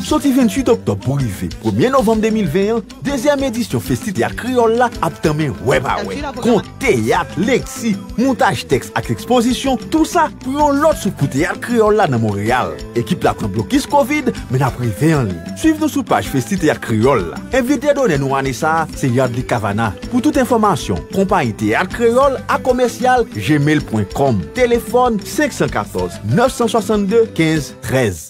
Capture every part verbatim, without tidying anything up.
Sorti vingt-huit octobre pour arriver premier novembre deux mille vingt et un, deuxième édition Festi Théâtre Créole là a terminé ouais bah ouais. Conte théâtre, lexi, montage texte avec exposition, tout ça pour l'autre sous pour Théâtre Créole là dans Montréal. Équipe là prend blocus Covid, mais n'a privé en ligne. Suivez-nous sur page Festi Théâtre Créole là. Invité à donner nous année ça, c'est Yadli Cavana. Pour toute information, compagnie Théâtre Créole à commercial gmail point com. Téléphone cinq un quatre neuf six deux quinze treize.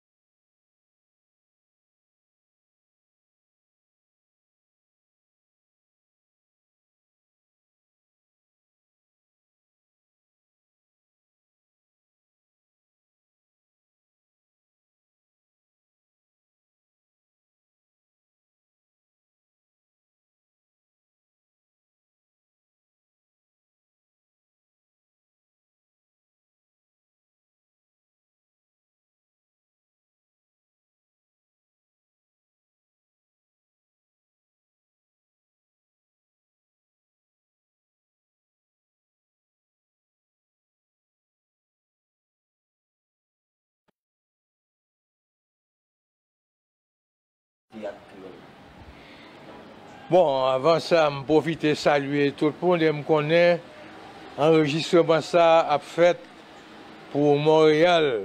Bon, avant ça, je profite de saluer tout le monde et me connaît. Enregistrement ça a fait pour Montréal,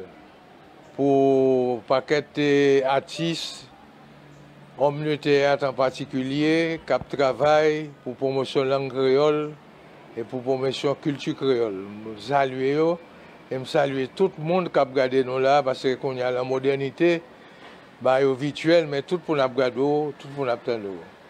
pour paquet d'artistes, hommes de théâtre en particulier, qui travaillent pour promotion langue créole et pour promotion culture créole. Je salue et je salue tout le monde qui a regardé nous là parce qu'on y a la modernité, bah, virtuel, mais tout pour nous regarder, tout pour nous attendre.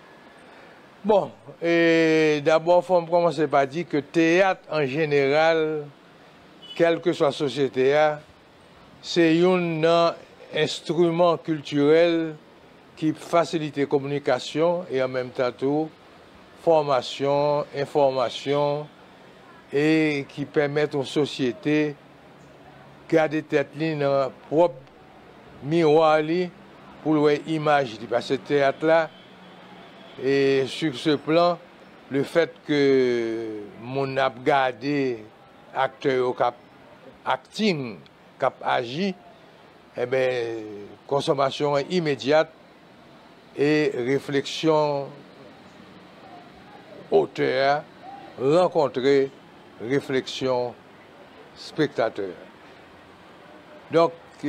Bon, et d'abord, il faut commencer par dire que le théâtre en général, quelle que soit la société, c'est un instrument culturel qui facilite la communication et en même temps tout, formation, information et qui permet aux sociétés de garder tête dans propre miroir pour voir l'image. Parce que ce théâtre-là, et sur ce plan, le fait que mon a gardé acteur cap acting, cap agi, eh bien, consommation immédiate et réflexion auteur, rencontrer réflexion spectateur. Donc,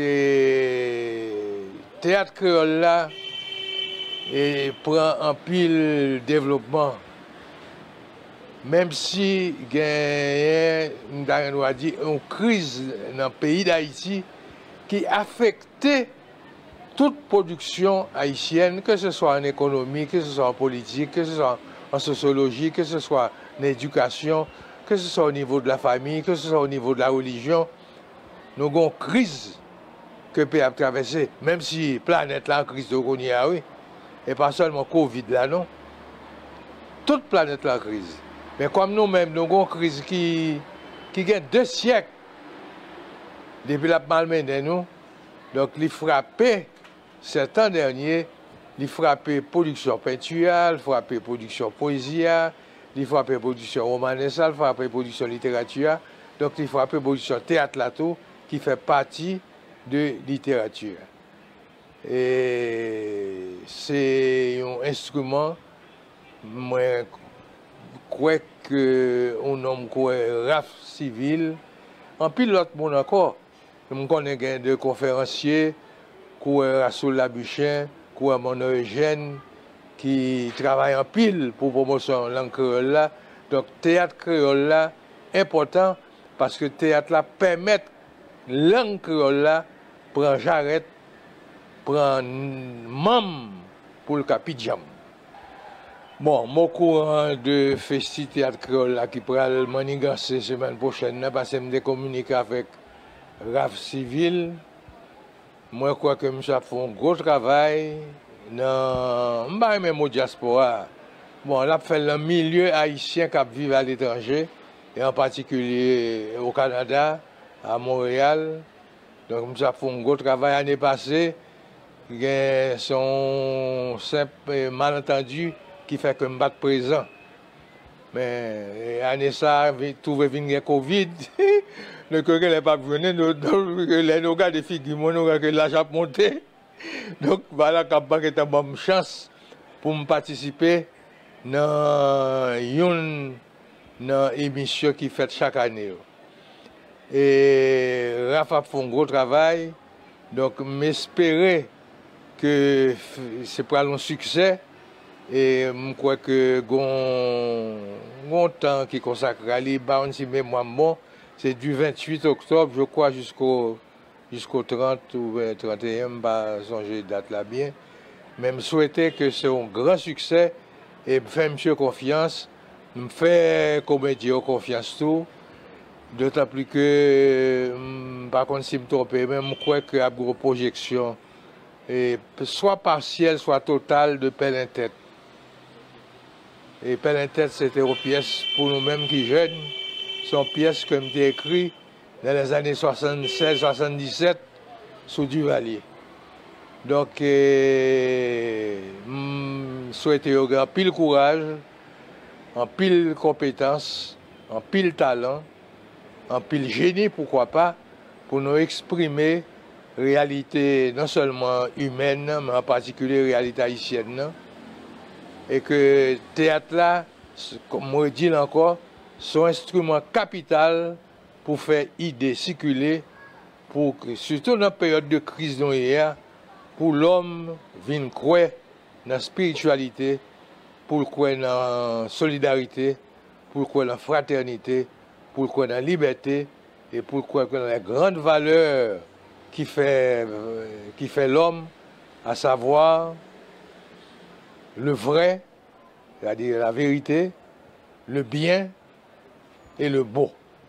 eh, théâtre créole là, et prend un pile développement. Même si il y a une crise dans le pays d'Haïti qui affectait toute production haïtienne, que ce soit en économie, que ce soit en politique, que ce soit en sociologie, que ce soit en éducation, que ce soit au niveau de la famille, que ce soit au niveau de la religion. Nous avons une crise que le pays a traversée, même si la planète est en crise de Konya, oui. Et pas seulement Covid là, non. Toute planète la crise. Mais comme nous-mêmes, nous avons une crise qui, qui a deux siècles depuis la malmenée nous. Donc, il frappé, ces temps derniers, il frappé production peinture, il frappé production poésie, il frappé production romanesque, il frappé production littérature. Donc, il frappé production théâtre là tout, qui fait partie de littérature. Et c'est un instrument, moi, je crois qu'on nomme Raph Civil, en pilote mon encore. Je connais des conférenciers, Rassoul Labuchin, Mono Eugène, qui travaillent en pile pour promouvoir la langue créole là. Donc, théâtre créole là, important, parce que théâtre là permet la langue créole là, prendre j'arrête, prendre mam pour le capidjam. Bon, mon courant de Festi Théâtre Créole là, qui prend le manigancé la semaine prochaine, parce que je me communique avec Raph Civil. Moi, je crois que je fait un gros travail dans le diaspora. Bon, là, fait le milieu haïtien qui vit à l'étranger, et en particulier au Canada, à Montréal. Donc, je fait un gros travail l'année passée. Il y a son simple malentendu qui fait que je suis présent. Mais l'année ça, tout est venu Covid. Le courrier n'est pas venu, les gars de figures, nous avons l'argent monté. Donc, voilà, quand j'ai une bonne chance pour me participer dans une émission qui fait chaque année. Et Rafa fait un gros travail, donc m'espérer que c'est pour un succès. Et je crois que mon temps qui consacre à l'Iba, si mémoire bon, c'est du vingt-huit octobre, je crois, jusqu'au jusqu'au trente ou trente et un, je ne sais pas songer date là bien. Mais je souhaitais que c'est un grand succès et me faire monsieur confiance, me faire comédien confiance tout. D'autant plus que, par contre, si je me trompe, même je crois qu'il y a une projection, et soit partielle, soit totale de Pelle en tête. Et Pelle en tête, c'était une pièce pour nous-mêmes qui jeunes. C'est une pièce que j'ai écrite dans les années soixante-seize soixante-dix-sept sous Duvalier. Donc, je souhaite un grand pile courage, un pile compétence, un pile talent, un pile génie, pourquoi pas, pour nous exprimer réalité non seulement humaine, mais en particulier réalité haïtienne. Et que le théâtre là, comme je dis encore, son instrument capital pour faire idées circuler, pour que, surtout dans la période de crise dont hier, pour l'homme vienne croire dans la spiritualité, pour croire dans la solidarité, pour croire dans la fraternité, pour croire dans la liberté et pour croire dans les grandes valeurs qui fait, qui fait l'homme, à savoir le vrai, c'est-à-dire la vérité, le bien et le beau.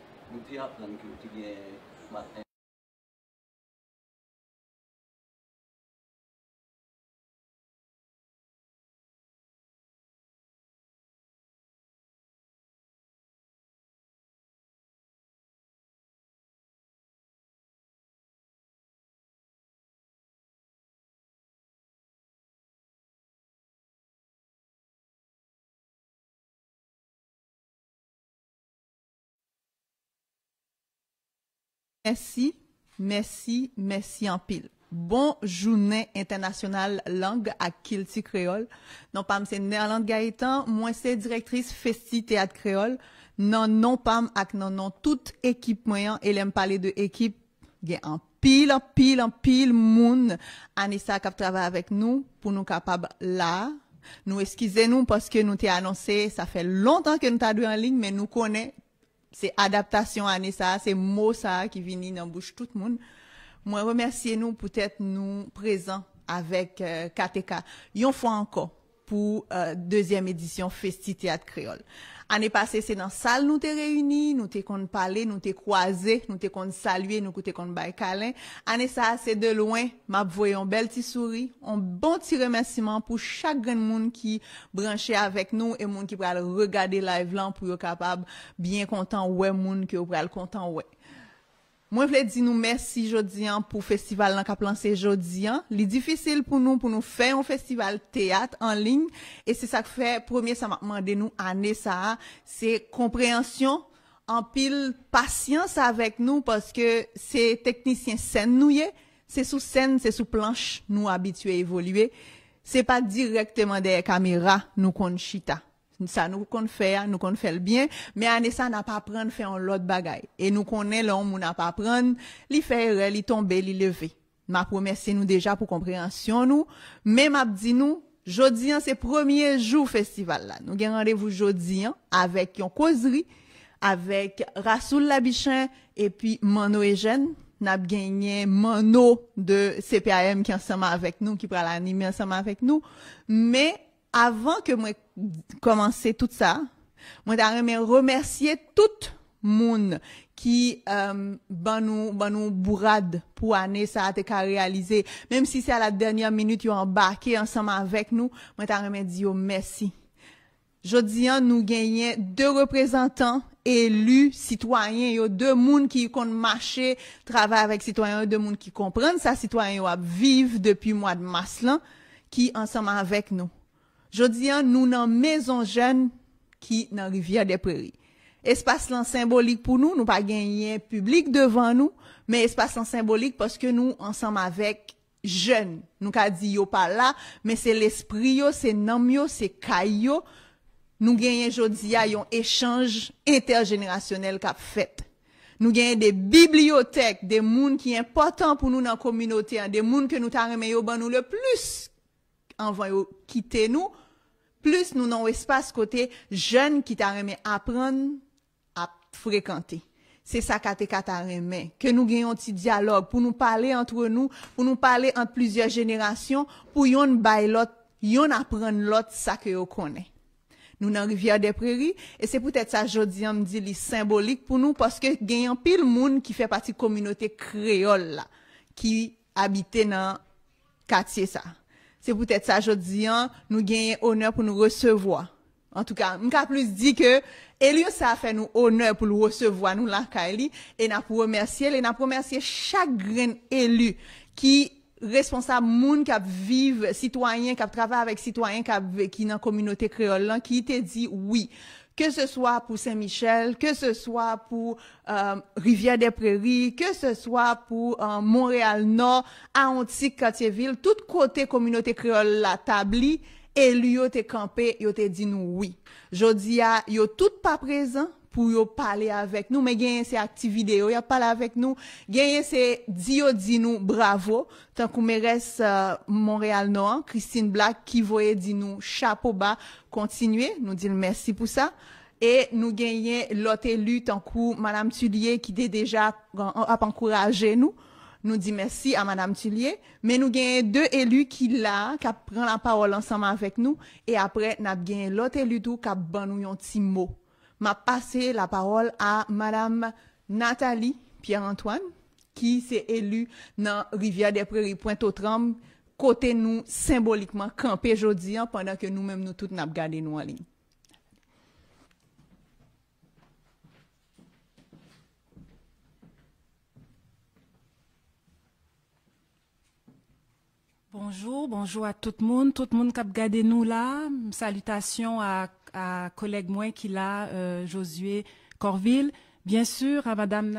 Merci, merci, merci en pile. Bon journée internationale langue à Kilti créole. Non pas c'est Néerlande Gaëtan, moi c'est directrice Festi Théâtre créole. Non non pam ak non non toute équipe moyen et l'aime parler de équipe, gen en pile en pile en pile moun Anissa qui travaille avec nous pour nous capable là. Nous excusez-nous parce que nous t'ai annoncé, ça fait longtemps que nous t'a en ligne mais nous connaît c'est adaptation à ça, c'est mot ça qui vient dans bouche tout le monde. Moi remercier nous pour être nous présents avec euh, K T K. Une fois encore pour euh, deuxième édition Festi Théâtre créole. Année passée c'est dans salle nous t'es réunis, nous t'es qu'on parler, nous t'es croisé, nous t'es qu'on saluer, nous t'es qu'on bail câlin. Année ça c'est de loin, m'a voyé un bel petit sourire, un bon petit remerciement pour chaque grand monde qui branché avec nous et monde qui pral regarder live là pour être capable bien content ouais monde que pral content ouais. Moi, je voulais dire nous merci jodian pour festival là qu'a lancé jodian. Il difficile pour nous pour nous faire un festival théâtre en ligne et c'est ça que fait premier ça m'a demandé nous année ça c'est compréhension en pile patience avec nous parce que c'est technicien scène nous c'est sous scène c'est sous planche nous habitués à évoluer c'est pas directement des caméras nous qu'on chita. Ça nous qu'on fait nous qu'on fait le bien mais année ça n'a pas prendre faire un l'autre bagaille et nous connaît l'homme on n'a pas prendre li faire li tomber li lever m'a remercier nous déjà pour compréhension nous mais m'a dit nous jodi c'est premier jour festival là nous gain rendez-vous jodi avec une causerie avec Rasoul Labichin et puis Mano Eugène n'a gagné Mano de C P A M qui ensemble avec nous qui va l'animer ensemble avec nous mais avant que moi commencer tout ça, moi j'aimerais remercier tout le monde qui euh, ban nous ban nous bourrade pour année ça a été réalisé même si c'est à la dernière minute ils ont embarqué ensemble avec nous, moi j'aimerais dire merci. Jodi nous gagnons deux représentants élus citoyens yo deux monde qui kon marcher travailler avec citoyens deux monde qui comprennent ça citoyens yo vivre depuis mois de mars là qui ensemble avec nous. Jodi nous dans maison jeune qui dans rivière des Prairies. Espace là symbolique pour nous, nous pas gagner public devant nous, mais espace là symbolique parce que nous ensemble avec jeune. Nous ka dit yo pas là, mais c'est l'esprit yo, c'est nam yo, c'est kayo. Nous gagnons jodi a yon échange intergénérationnel qu'a fait. Nous gagnons des bibliothèques, des moun qui important pour nous dans la communauté, des moun que nous ta remè yo ban nous le plus avant yo quitter nous, plus nous dans espace côté jeunes qui ta remè apprendre à fréquenter. C'est ça qu'a te kata remè, que nous gagnons un petit dialogue pour nous parler entre nous, pour nous parler entre plusieurs générations, pour yon bay l'autre, yon apprendre l'autre ça que yo connaît. Nous dans Rivière des Prairies et c'est peut-être ça jodi on me dit li symbolique pour nous parce que gagne pile monde qui fait partie communauté créole là qui habite dans quartier ça. C'est peut-être ça jodi nous gagne honneur pour nous recevoir. En tout cas, m'ka plus dit que Elio ça a fait nous honneur pour le recevoir nous là Kaili et n'a pour remercier et n'a pour remercier chaque grain élu qui responsable moun qui vivent citoyen qui travaille avec citoyen qui qui dans communauté créole là qui te dit oui que ce soit pour Saint-Michel que ce soit pour euh, Rivière des Prairies que ce soit pour euh, Montréal Nord à Antique Quartier-Ville tout côté communauté créole la tabli et lui yo te campé yo te dit nous oui jodi a yo tout pas présent pour yo parler avec nous mais gagner ces acti vidéo y a parler avec nous gagner ces dio dit nous bravo tant que mairesse euh, Montréal Nord Christine Black qui voyait dit nous chapeau bas continuer nous dire merci pour ça et nous gagner l'autre élu tant que madame Tullier qui était déjà a encouragé nous nous dit merci à madame Tullier mais nous gagnons deux élus qui là qui prend la parole ensemble avec nous et après n'a gagné l'autre élu tout qui ban nous un petit mot. M'a passé la parole à madame Nathalie Pierre-Antoine qui s'est élue dans Rivière des Prairies Pointe-aux-Trembles côté nous symboliquement campé jodi pendant que nous-mêmes nous toutes n'a gardé nous en ligne. Bonjour, bonjour à tout le monde, tout le monde qui a regardé nous là. Salutations à à collègue moi qui là, euh, Josué Corville, bien sûr à Madame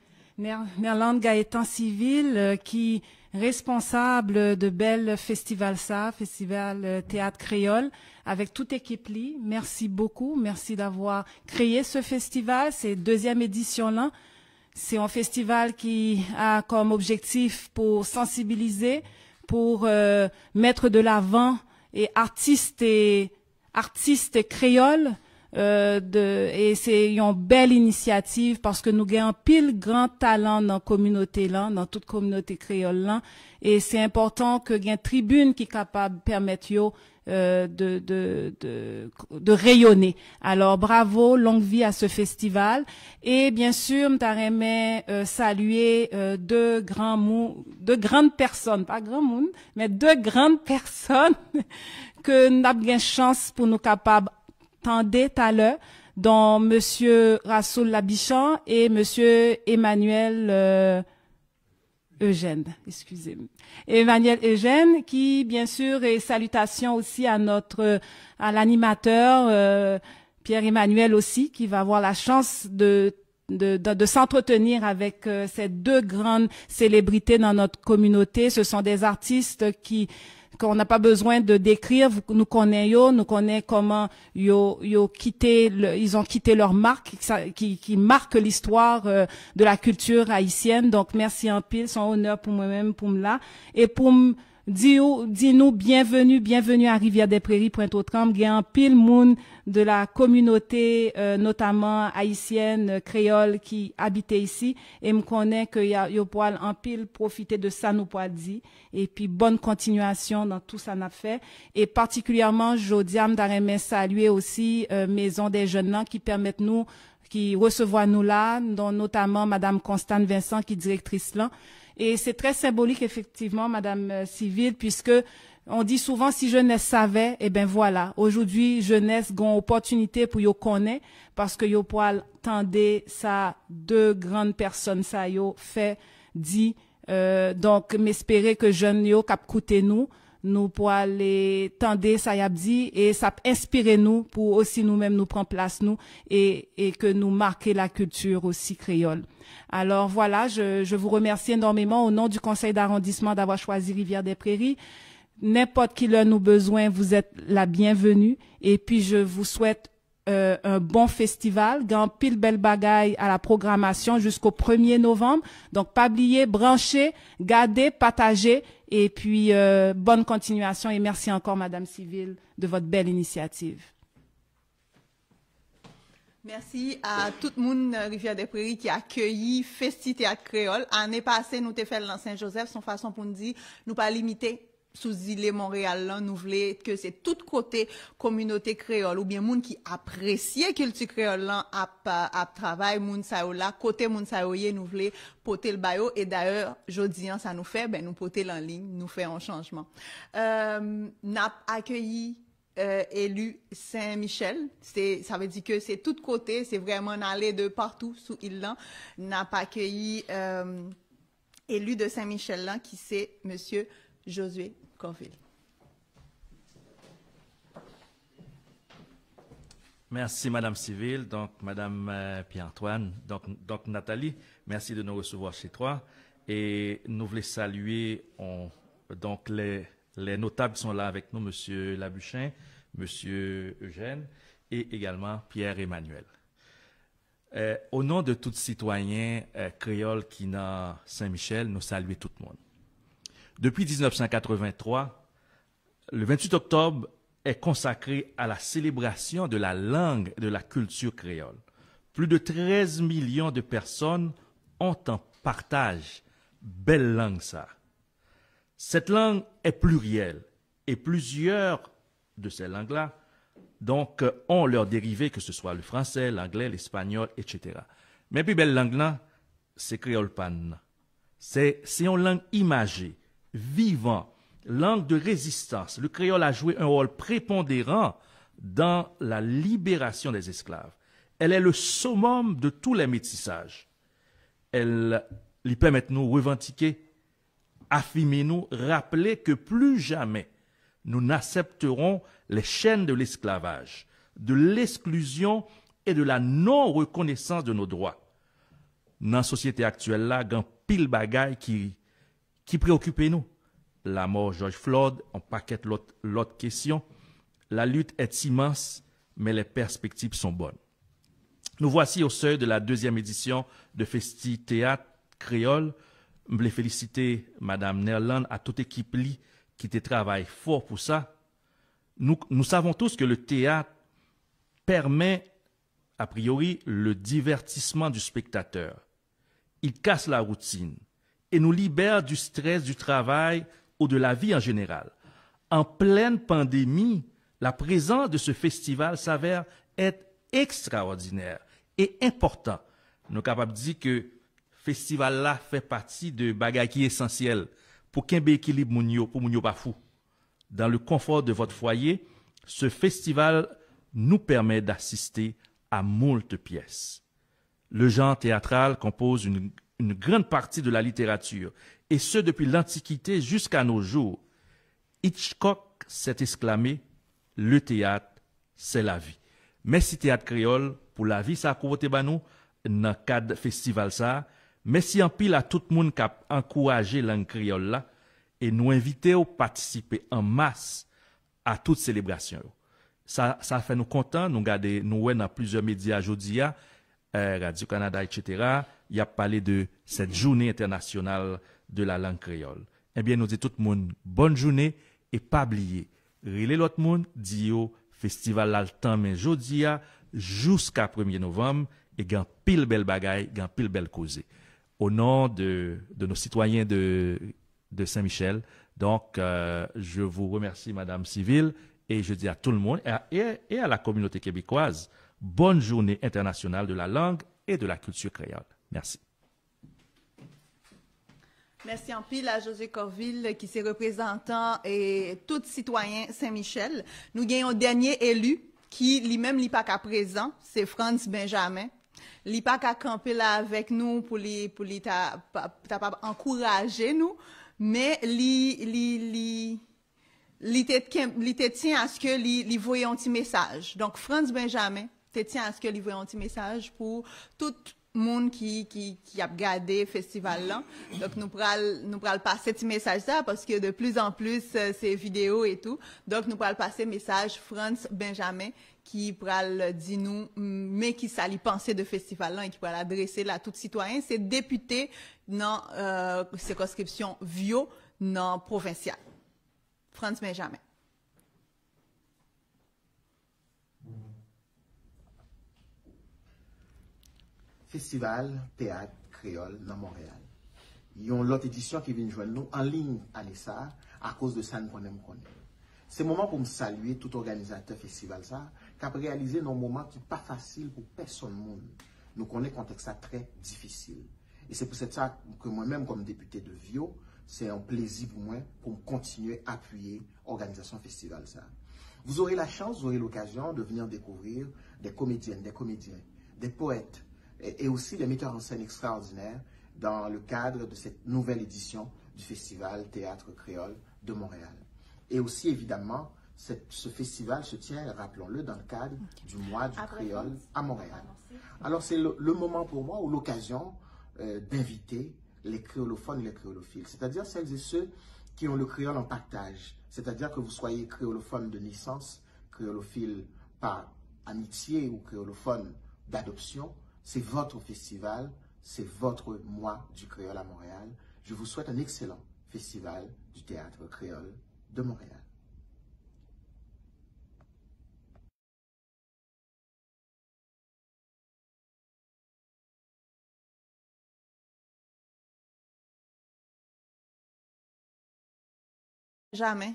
Nerland Gaëtan Civil euh, qui responsable de Belle Festival ça, Festival euh, Théâtre Créole, avec toute équipe li. Merci beaucoup, merci d'avoir créé ce festival, c'est deuxième édition là. C'est un festival qui a comme objectif pour sensibiliser, pour euh, mettre de l'avant et artistes et artistes créoles euh, de et c'est une belle initiative parce que nous gagnons pile grand talent dans la communauté là, dans toute communauté créole là et c'est important que gagne tribune qui capable permettre yo euh, de, de de de rayonner. Alors bravo, longue vie à ce festival et bien sûr m't'aimerais euh, saluer euh, deux grands mou, deux grandes personnes, pas grand monde, mais deux grandes personnes que nous avons bien chance pour nous capables tendre tout à l'heure, dont Monsieur Rassoul Labichan et Monsieur Emmanuel euh, Eugène, excusez-moi. Emmanuel Eugène, qui bien sûr et salutations aussi à notre à l'animateur euh, Pierre-Emmanuel aussi, qui va avoir la chance de de, de, de s'entretenir avec euh, ces deux grandes célébrités dans notre communauté. Ce sont des artistes qui qu'on n'a pas besoin de décrire, nous connaissons, nous connaissons comment yo, yo quitté le, ils ont quitté leur marque, qui, qui marque l'histoire euh, de la culture haïtienne. Donc, merci en pile, c'est un honneur pour moi-même, pour me là. Et pour me dire, dis-nous bienvenue, bienvenue à Rivière des Prairies, Pointe-aux-Trembles. Il y a un pile monde de la communauté, euh, notamment haïtienne, euh, créole, qui habitait ici. Et me connaît que y a, yo poil en pile profiter de ça, nous poil dit. Et puis, bonne continuation dans tout ça n'a fait. Et particulièrement, Jodiam d'Aremé saluer aussi, euh, Maison des Jeunes là, qui permettent nous, qui recevoir nous là, dont notamment Madame Constance Vincent, qui est directrice là. Et c'est très symbolique, effectivement, Madame euh, Civil, puisque on dit souvent si jeunesse savait, eh ben voilà. Aujourd'hui, jeunesse gon opportunité pour yo connaître, parce que yo poil tendez ça deux grandes personnes ça yo fait dit. Euh, donc m'espérer que jeunes yo cap coûter nous nous pour aller tendre ça y a dit et ça inspirer nous pour aussi nous-mêmes nous prendre place nous et et que nous marquer la culture aussi créole. Alors voilà, je je vous remercie énormément au nom du conseil d'arrondissement d'avoir choisi Rivière des Prairies. N'importe qui leur nous besoin, vous êtes la bienvenue et puis je vous souhaite Euh, un bon festival, grand pile belle bagaille à la programmation jusqu'au premier novembre. Donc, pas oublier, brancher, garder, partager et puis euh, bonne continuation et merci encore, Madame Civile, de votre belle initiative. Merci à tout le monde Rivière des Prairies qui a accueilli Festi Théâtre Créole. L'année passée, nous avons fait dans Saint-Joseph, son façon pour nous dire, nous pas limiter sous île Montréal là, nous voulons que c'est tout côté communauté créole ou bien moun qui apprécie culture créole là à à travail moun sa yo là côté moun sa yo nous voulons porter le bayo et d'ailleurs jodi ça nous fait ben nous porter en ligne nous fait un changement. Euh n'a accueilli Euh, élu Saint-Michel, c'est ça veut dire que c'est tout côté, c'est vraiment aller de partout sous île là. N'a pas accueilli euh, élu de Saint-Michel là qui c'est monsieur Josué Corville. Merci Madame Civile, donc Madame euh, Pierre-Antoine, donc, donc Nathalie, merci de nous recevoir chez toi et nous voulons saluer on, donc les Les notables sont là avec nous, Monsieur Labuchin, Monsieur Eugène et également Pierre-Emmanuel. Euh, au nom de tous citoyens euh, créoles qui n'ont Saint-Michel, nous saluons tout le monde. Depuis mille neuf cent quatre-vingt-trois, le vingt-huit octobre est consacré à la célébration de la langue et de la culture créole. Plus de treize millions de personnes ont en partage belle langue ça. Cette langue est plurielle et plusieurs de ces langues-là donc ont leurs dérivés, que ce soit le français, l'anglais, l'espagnol, et cetera. Mais plus belle langue-là, c'est créole pan. C'est une langue imagée, vivante, langue de résistance. Le créole a joué un rôle prépondérant dans la libération des esclaves. Elle est le summum de tous les métissages. Elle lui permet de nous revendiquer, affirmez-nous, rappelez que plus jamais nous n'accepterons les chaînes de l'esclavage, de l'exclusion et de la non-reconnaissance de nos droits. Dans la société actuelle, là, il y a pile bagaille qui, qui préoccupe nous. La mort de George Floyd, on paquette l'autre question. La lutte est immense, mais les perspectives sont bonnes. Nous voici au seuil de la deuxième édition de Festi Théâtre Créole. Je voulais féliciter Madame Nerland à toute équipe li qui te travaille fort pour ça. Nous, nous savons tous que le théâtre permet, a priori, le divertissement du spectateur. Il casse la routine et nous libère du stress du travail ou de la vie en général. En pleine pandémie, la présence de ce festival s'avère être extraordinaire et important. Nous sommes capables de dire que festival là fait partie de bagages qui essentiels pour qu'un équilibre mounio pour mounio pas fou. Dans le confort de votre foyer, ce festival nous permet d'assister à moult pièces. Le genre théâtral compose une, une grande partie de la littérature, et ce depuis l'Antiquité jusqu'à nos jours. Hitchcock s'est exclamé « Le théâtre, c'est la vie ». Merci Théâtre Créole pour la vie, ça a côté banou dans le cadre festival ça. Merci en pile à tout le monde qui a encouragé langue créole là et nous inviter à participer en masse à toute célébration. Ça, ça fait nous contents, nous garder nous dans plusieurs médias aujourd'hui, euh, Radio-Canada, et cetera. Il y a parlé de cette journée internationale de la langue créole. Eh bien, nous disons tout le monde bonne journée et pas oublier. Relais l'autre monde, dit au festival là le temps mais jeudi jusqu'à premier novembre et gan pile belle bagaille, gan pile belle cause. Au nom de, de nos citoyens de, de Saint-Michel, donc euh, je vous remercie Madame Civile et je dis à tout le monde et à, et à la communauté québécoise, bonne journée internationale de la langue et de la culture créole. Merci. Merci en pile à José Corville qui s'est représentant et tout citoyen Saint-Michel. Nous gagnons un dernier élu qui lui-même n'est pas qu'à présent, c'est Franz Benjamin. Il n'est pas qu'à camper là avec nous pour lui pour lui ta, ta, ta, encourager nous, mais lui lui lui li te tient à ce que li, li voye un petit message. Donc, Frantz Benjamin te tient à ce que li voye un petit message pour tout monde qui, qui, qui a regardé le festival là. Donc, nous pral, nous pral passer ce message là parce que de plus en plus, euh, c'est vidéo et tout. Donc, nous pral passer message Frantz Benjamin qui pral dit nous, mais qui s'allie penser de festival là et qui pral adresser là à tout citoyen. C'est député dans, euh, circonscription Vio, dans provincial. Frantz Benjamin. Festival Théâtre Créole dans Montréal. Il y a l'autre édition qui vient joindre nous en ligne à l'Essa à cause de ça nous connaissons. C'est le moment pour me saluer tout organisateur festival ça qui a réalisé un moment qui n'est pas facile pour personne monde. Nous connaissons un contexte très difficile. Et c'est pour ça que moi-même comme député de Vio, c'est un plaisir pour moi pour continuer à appuyer l'organisation festival ça. Vous aurez la chance, vous aurez l'occasion de venir découvrir des comédiennes, des comédiens, des poètes et, et aussi des metteurs en scène extraordinaires dans le cadre de cette nouvelle édition du Festival Théâtre Créole de Montréal. Et aussi évidemment, cette, ce festival se tient, rappelons-le, dans le cadre du mois du créole à Montréal. Alors c'est le, le moment pour moi ou l'occasion euh, d'inviter les créolophones et les créolophiles, c'est-à-dire celles et ceux qui ont le créole en partage, c'est-à-dire que vous soyez créolophone de naissance, créolophile par amitié ou créolophone d'adoption, c'est votre festival, c'est votre mois du créole à Montréal. Je vous souhaite un excellent festival du théâtre créole de Montréal. Jamais.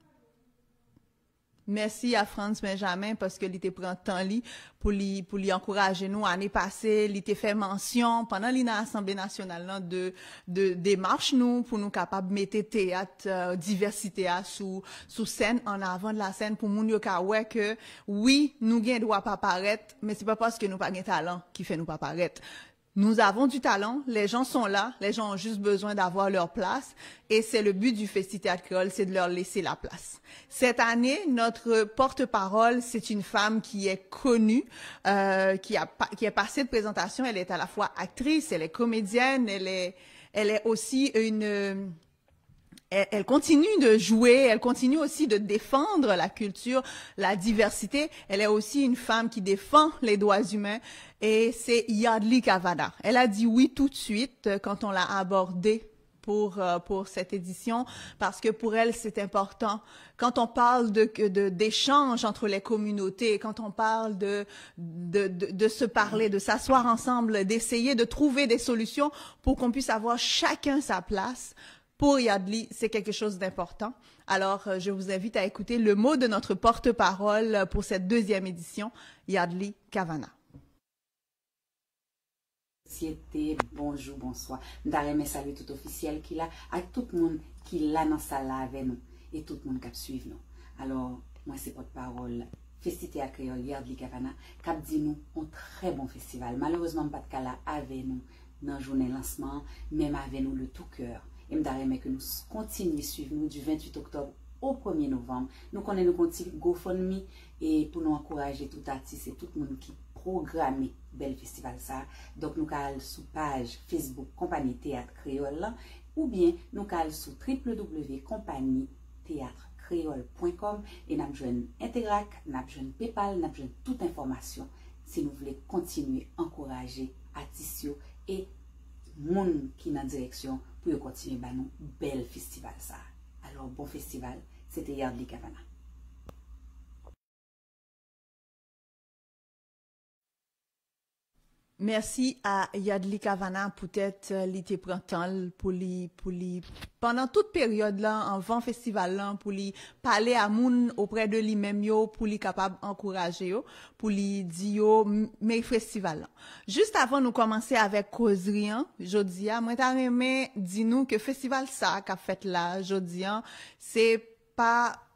Merci à Frantz Benjamin parce que il prend temps li pour lui pour lui encourager nous année passée, il t'a fait mention pendant l'Assemblée nationale là, de de démarche nous pour nous capable mettre théâtre euh, diversité à sous sous scène en avant de la scène pour moun yo ka ouais que oui, nous gain droit pas paraître, mais c'est pas parce que nous pas gain talent qui fait nous pas paraître. Nous avons du talent, les gens sont là, les gens ont juste besoin d'avoir leur place et c'est le but du Festi Théâtre Créole, c'est de leur laisser la place. Cette année, notre porte-parole, c'est une femme qui est connue, euh, qui a qui est passée de présentation, elle est à la fois actrice, elle est comédienne, elle est elle est aussi une Elle, elle continue de jouer, elle continue aussi de défendre la culture, la diversité. Elle est aussi une femme qui défend les droits humains et c'est Yardley Cavana. Elle a dit oui tout de suite quand on l'a abordée pour euh, pour cette édition parce que pour elle c'est important. Quand on parle de de d'échange entre les communautés, quand on parle de de de, de se parler, de s'asseoir ensemble, d'essayer de trouver des solutions pour qu'on puisse avoir chacun sa place. Pour Yardley, c'est quelque chose d'important. Alors, je vous invite à écouter le mot de notre porte-parole pour cette deuxième édition, Yardley Cavana. Société, bonjour, bonsoir. M'dare mes salut tout officiel qui là, à tout le monde qui là dans salle là avec nous et tout le monde qui suit nous. Alors, moi c'est porte-parole Festi Théâtre Créole Yardley Cavana qui dit nous un très bon festival. Malheureusement pas de cas là avec nous dans journée lancement, même avec nous le tout cœur. Et m'dare que nous continuons à suivre nous du vingt-huit octobre au premier novembre. Nous connaissons nous continue GoFundMe et pour nous encourager tout artiste et tout le monde qui programme bel festival ça. Donc nous allons sur page Facebook Compagnie Théâtre Créole ou bien nous allons sur w w w point compagnie théâtre créole point com et nous avons Interac, nous avons PayPal, nous avons toute information si nous voulons continuer à encourager artistes et monde qui dans direction pour continuer à nous bel festival ça. Alors bon festival, c'était Yardley Cavana. Merci à Yardley Cavana peut-être l'été printemps pour lui pour lui pendant toute période là en vent festival là pour lui parler à moun auprès de lui même yo pour lui capable encourager yo pour lui dire yo mais festival là. Juste avant nous commencer avec causerie jodi a moi t'a aimé dis nous que festival ça qu'a fait là jodi c'est pas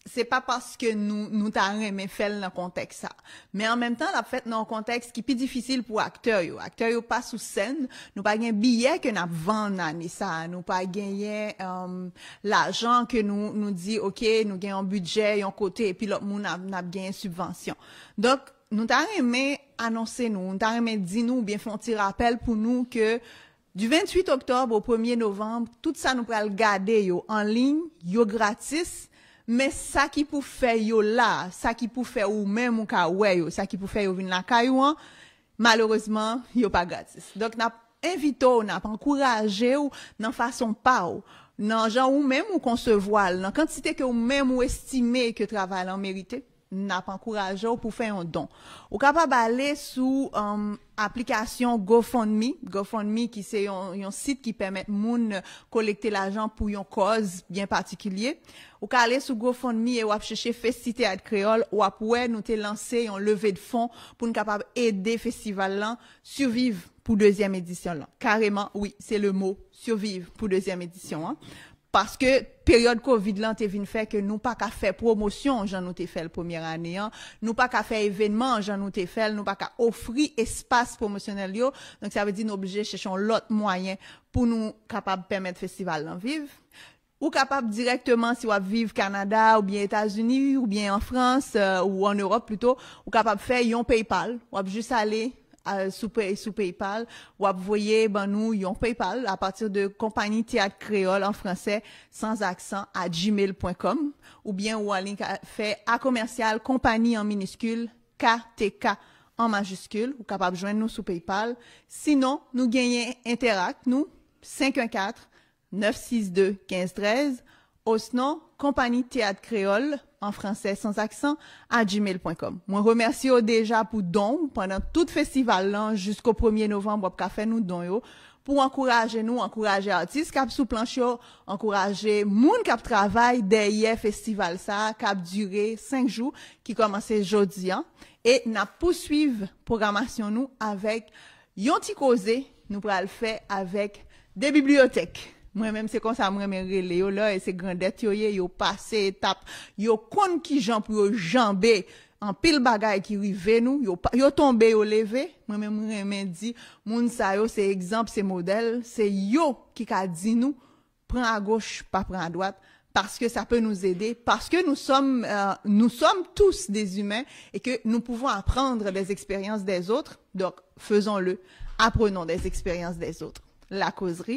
c'est pas parce que nous nous t'a aimé faire dans contexte ça, mais en même temps la fait dans un contexte qui plus difficile pour acteurs yo acteurs yo pas sous scène, nous pas gain billet que n'a vendre année ça, nous pas gagner um, l'argent que nous nous dit OK, nous gagnons un budget un côté et puis l'autre monde n'a n'a gagné subvention. Donc nous t'a aimé annoncer nous, nous t'a aimé dire nous bien font petit rappel pour nous que du vingt-huit octobre au premier novembre, tout ça nous pral garder yo en ligne, yo gratis. Mais ça qui pour faire yo là, ça qui pour faire ou même ou ka ouais yo, ça qui pour faire yo vinn la kayouan, malheureusement, yo pas gratis. Donc n'a invité ou n'a encouragé ou dans façon pas ou dans genre ou même ou concevoir, dans quantité que ou même ou estimer que travail en mérité, n'a pas encouragé ou pour faire un don. Ou capable aller sous um, application GoFundMe, GoFundMe qui c'est un, un site qui permet moun collecter l'argent pour une cause bien particulier. Ou ka aller sur GoFundMe et ou ap chercher Festi Théâtre Créole ou ap ouais nous te lancer un levée de fonds pour nous capable aider festival là survivre pour deuxième édition là. Carrément oui, c'est le mot survivre pour deuxième édition hein. Parce que période Covid là t'es vinn fait que nous pas qu'à faire promotion, j'en nous t'ai fait la première année hein. Nous pas qu'à faire événement, j'en nous t'ai fait, nous pas qu'à offrir espace promotionnel yo. Donc ça veut dire nous obligé chercher l'autre moyen pour nous capable permettre festival d'en vivre. Ou capable directement si vous vivez au Canada ou bien États-Unis ou bien en France euh, ou en Europe plutôt, ou capable faire yon PayPal, ou juste aller euh, sous, pay, sous PayPal, ou voyez ben nous yon PayPal à partir de compagnie Théâtre Créole en français sans accent à gmail point com ou bien ou aller faire à commercial compagnie en minuscule K T K en majuscule, ou capable joindre nous sous PayPal. Sinon, nous gagnons Interact nous cinq un quatre neuf six deux quinze treize, au sinon, compagnie Théâtre Créole, en français sans accent, à gmail point com. Moi, remercie déjà pour don, pendant tout festival là, jusqu'au premier novembre, pour faire nous don yo, pour encourager nous, encourager artistes, cap sous planche yo, encourager moun cap travail derrière festival ça, cap duré cinq jours, qui commençait jeudi, hein, et n'a poursuivre programmation nous avec yon ti causé, nous pral le faire avec des bibliothèques. Moi-même, c'est comme ça, moi, me relé, yo, là, et c'est grandette, yo, yo, passé étape, yo, kon qui j'en pour yo jamber, en pile bagay qui rive nous, yo, yo tombe, yo levé. Moi-même, me dit, moun sa yo, c'est exemple, c'est modèle, c'est yo qui ka dit nous, prends à gauche, pas prends à droite, parce que ça peut nous aider, parce que nous sommes, euh, nous sommes tous des humains et que nous pouvons apprendre des expériences des autres. Donc, faisons-le. Apprenons des expériences des autres. La causerie,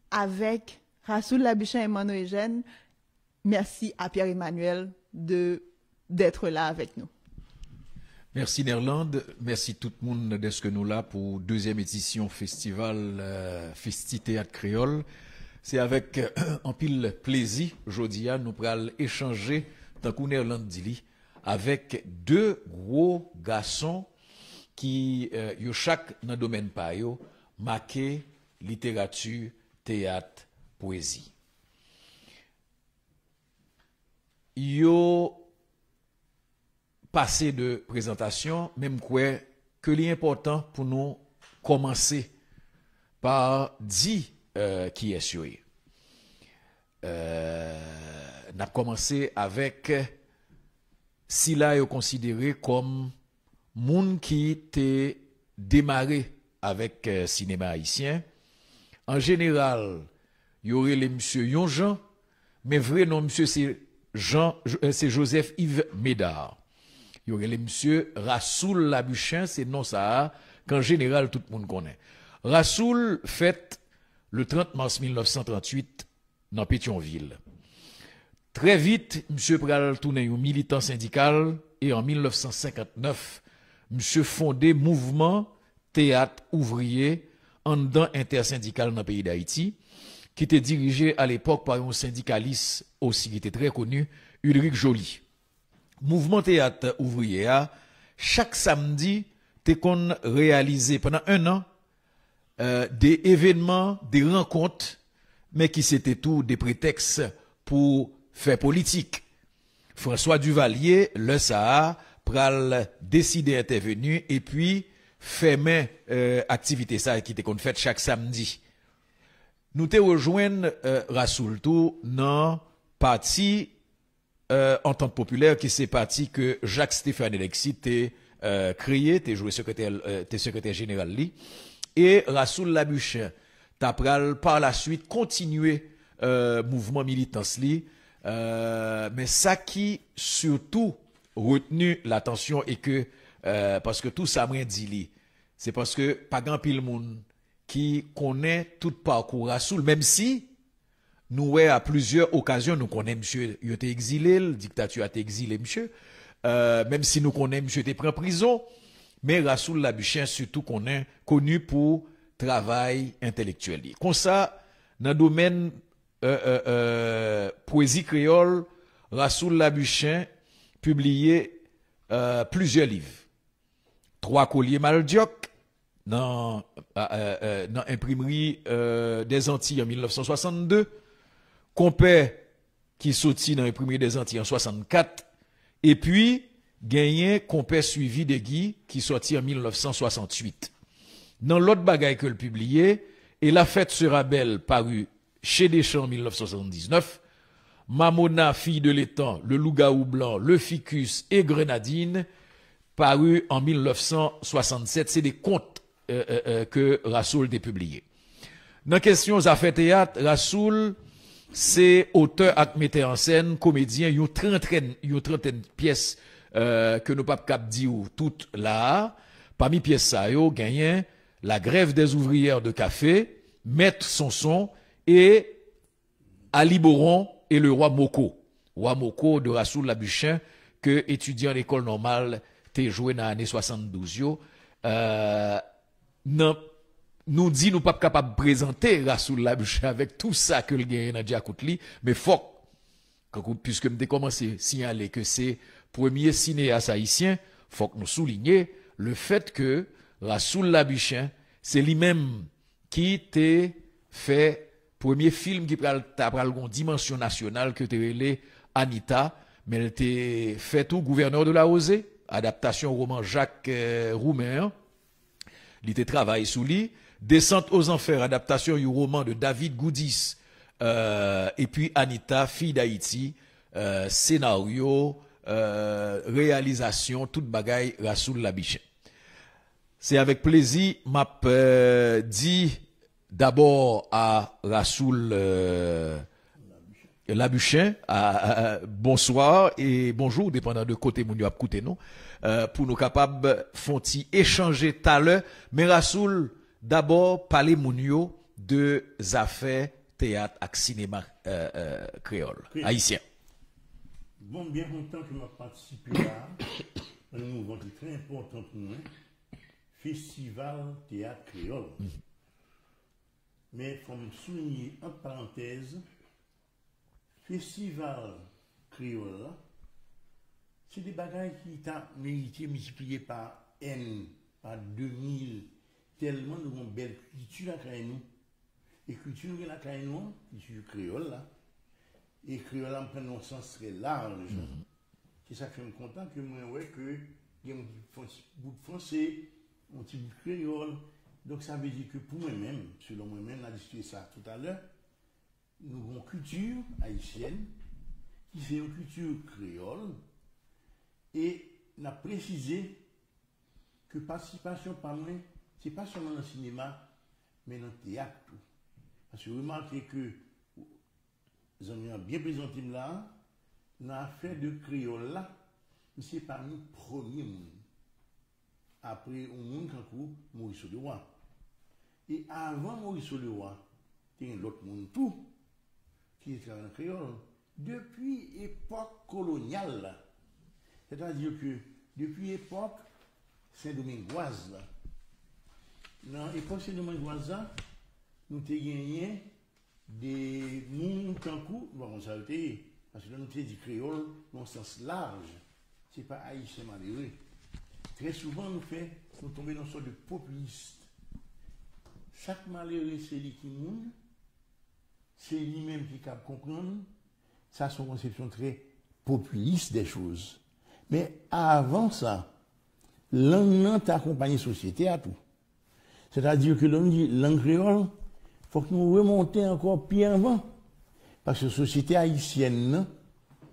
avec Rassoul Labuchan et Mano Eugène. Merci à Pierre-Emmanuel de, d'être là avec nous. Merci Nerlande, merci tout le monde d'être que nous là pour deuxième édition festival euh, Festi Théâtre Créole. C'est avec euh, un pile plaisir, aujourd'hui, nous pourrons échanger, tant qu'on Nerlande dit, avec deux gros garçons qui, euh, yo chaque dans le domaine pa yo, marqué littérature, théâtre, poésie. Yo passé de présentation, même quoi que l'important pour nous commencer par dire euh, qui est sur. Euh, n'a commencé avec si là est considéré comme moun qui t'est démarré avec euh, cinéma haïtien. En général, il y aurait les monsieur Yon Jean, mais vrai nom monsieur c'est Jean, c'est Joseph Yves Médard. Il y aurait les monsieur Rassoul Labuchan, c'est non ça, qu'en général tout le monde connaît. Rassoul fête le trente mars mille neuf cent trente-huit dans Pétionville. Très vite, monsieur pral tourner un militant syndical et en mille neuf cent cinquante-neuf, monsieur fondé mouvement théâtre ouvrier en dedans intersyndical dans le pays d'Haïti, qui était dirigé à l'époque par un syndicaliste aussi qui était très connu, Ulrich Joly. Mouvement théâtre ouvrier, chaque samedi, t'es qu'on réalisé pendant un an euh, des événements, des rencontres, mais qui c'était tout des prétextes pour faire politique. François Duvalier, le Sahara, pral décider intervenir et puis fermer euh, activité ça qui était qu'on fait chaque samedi. Nous te rejoignons euh, Rassoul tout dans parti euh, entente populaire qui c'est parti que Jacques-Stéphane Alexis t'es euh, créé, t'es joué secrétaire, euh, t'es secrétaire général li, et Rassoul Labuchin t'as pral par la suite continuer euh, mouvement militance li, euh, mais ça qui surtout retenu l'attention et que euh, parce que tout ça m'a dit li, c'est parce que pas grand pile monde qui connaît tout parcours Rassoul, même si nous ouais, à plusieurs occasions nous connaissons monsieur il était exilé, le dictature a été exilé monsieur, euh, même si nous connaissons monsieur était pris en prison, mais Rassoul Labuchin surtout connaît connu pour travail intellectuel. Comme ça dans le domaine euh, euh, euh, poésie créole, Rassoul Labuchin publié euh, plusieurs livres. Trois colliers Maldioc dans euh, euh, dans imprimerie euh, des Antilles en mille neuf cent soixante-deux, Compère qui sorti dans l'imprimerie des Antilles en soixante-quatre, et puis gagné Compère suivi de Guy qui sorti en mille neuf cent soixante-huit. Dans l'autre bagaille que le publié, et La fête sera belle paru chez Deschamps en mille neuf cent soixante-dix-neuf, Mamona, fille de l'étang, Le loup-garou blanc, Le ficus et Grenadine, paru en mille neuf cent soixante-sept. C'est des contes euh, euh, que Rassoul a publiés. Dans questions affaires théâtre, Rassoul, c'est auteur et metteur en scène, comédien, il y a une trentaine, une trentaine de pièces euh, que nous pas cap dire toutes là. Parmi pièces ça, yo gagné La grève des ouvrières de café, Maître Sanson et Ali Boron et le roi Moko. Roi Moko de Rassoul Labuchin, que étudiant à l'école normale, t'es joué dans l'année soixante-douze. Yo. Euh, non, nous dit nous pas capable de présenter Rassoul Labuchin avec tout ça que le gagne dans Djakoutli, mais faut, puisque m'ai commencé à signaler que c'est premier cinéaste haïtien, faut que nous soulignions le fait que Rassoul Labuchin, c'est lui-même qui t'a fait premier film qui pral une dimension nationale que t'es relé Anita, mais elle t'a fait tout gouverneur de la Osée, adaptation au roman Jacques euh, Roumain. Il était travaillé sous lui. Descente aux enfers, adaptation du roman de David Goudis, euh, et puis Anita, fille d'Haïti, euh, scénario, euh, réalisation, toute bagaille Rassoul Labuchin. C'est avec plaisir, m'a euh, dit d'abord à Rassoul euh, Labuchin, à, à, à, bonsoir et bonjour, dépendant de côté moun yo ap koute nous, euh, pour nous capables fonti échanger tout à l'heure. Mais Rassoul, d'abord, parler moun yo de affaires théâtre et cinéma euh, euh, créole, oui. Haïtien. Bon, bien content que je participe là, à un mouvement qui est très important pour nous, Festival Théâtre Créole. Mm. Mais il faut me souligner en parenthèse, Festival Créole, c'est des bagages qui ont mérité multiplié par N, par deux mille, tellement nous avons une belle culture à nous. Et culture à nous, culture créole là, et créole en prenant un sens très large. Mm-hmm. C'est ça qui me content que moi, ouais, que il y a un bout de français, un petit bout de créole. Donc ça veut dire que pour moi-même, selon moi-même, on a discuté ça tout à l'heure, nous avons une culture haïtienne qui fait une culture créole et on a précisé que participation par moi, ce n'est pas seulement dans le cinéma, mais dans le théâtre. Parce que remarquez que vous avez bien présenté là, dans l'affaire de créole là, c'est parmi les premiers mondes. Après, on monde quand Maurice Leroy. Et avant Maurice Leroy, il y a l'autre monde tout qui est en créole. Depuis l'époque coloniale, c'est-à-dire que depuis l'époque Saint-Domingoise, dans l'époque Saint-Domingoise, nous avons gagné des mondes tant coup, bon, ça a été, parce que nous avons dit créole dans un sens large, ce n'est pas haïtien malheureux. Très souvent, nous fait, nous tombons dans une sorte de populiste. Chaque malheureux, c'est lui qui monde, c'est lui-même qui capable comprendre. Ça, c'est une conception très populiste des choses. Mais avant ça, l'un t'accompagne la société à tout. C'est-à-dire que l'on dit langue créole, il faut que nous remontions encore plus avant. Parce que la société haïtienne,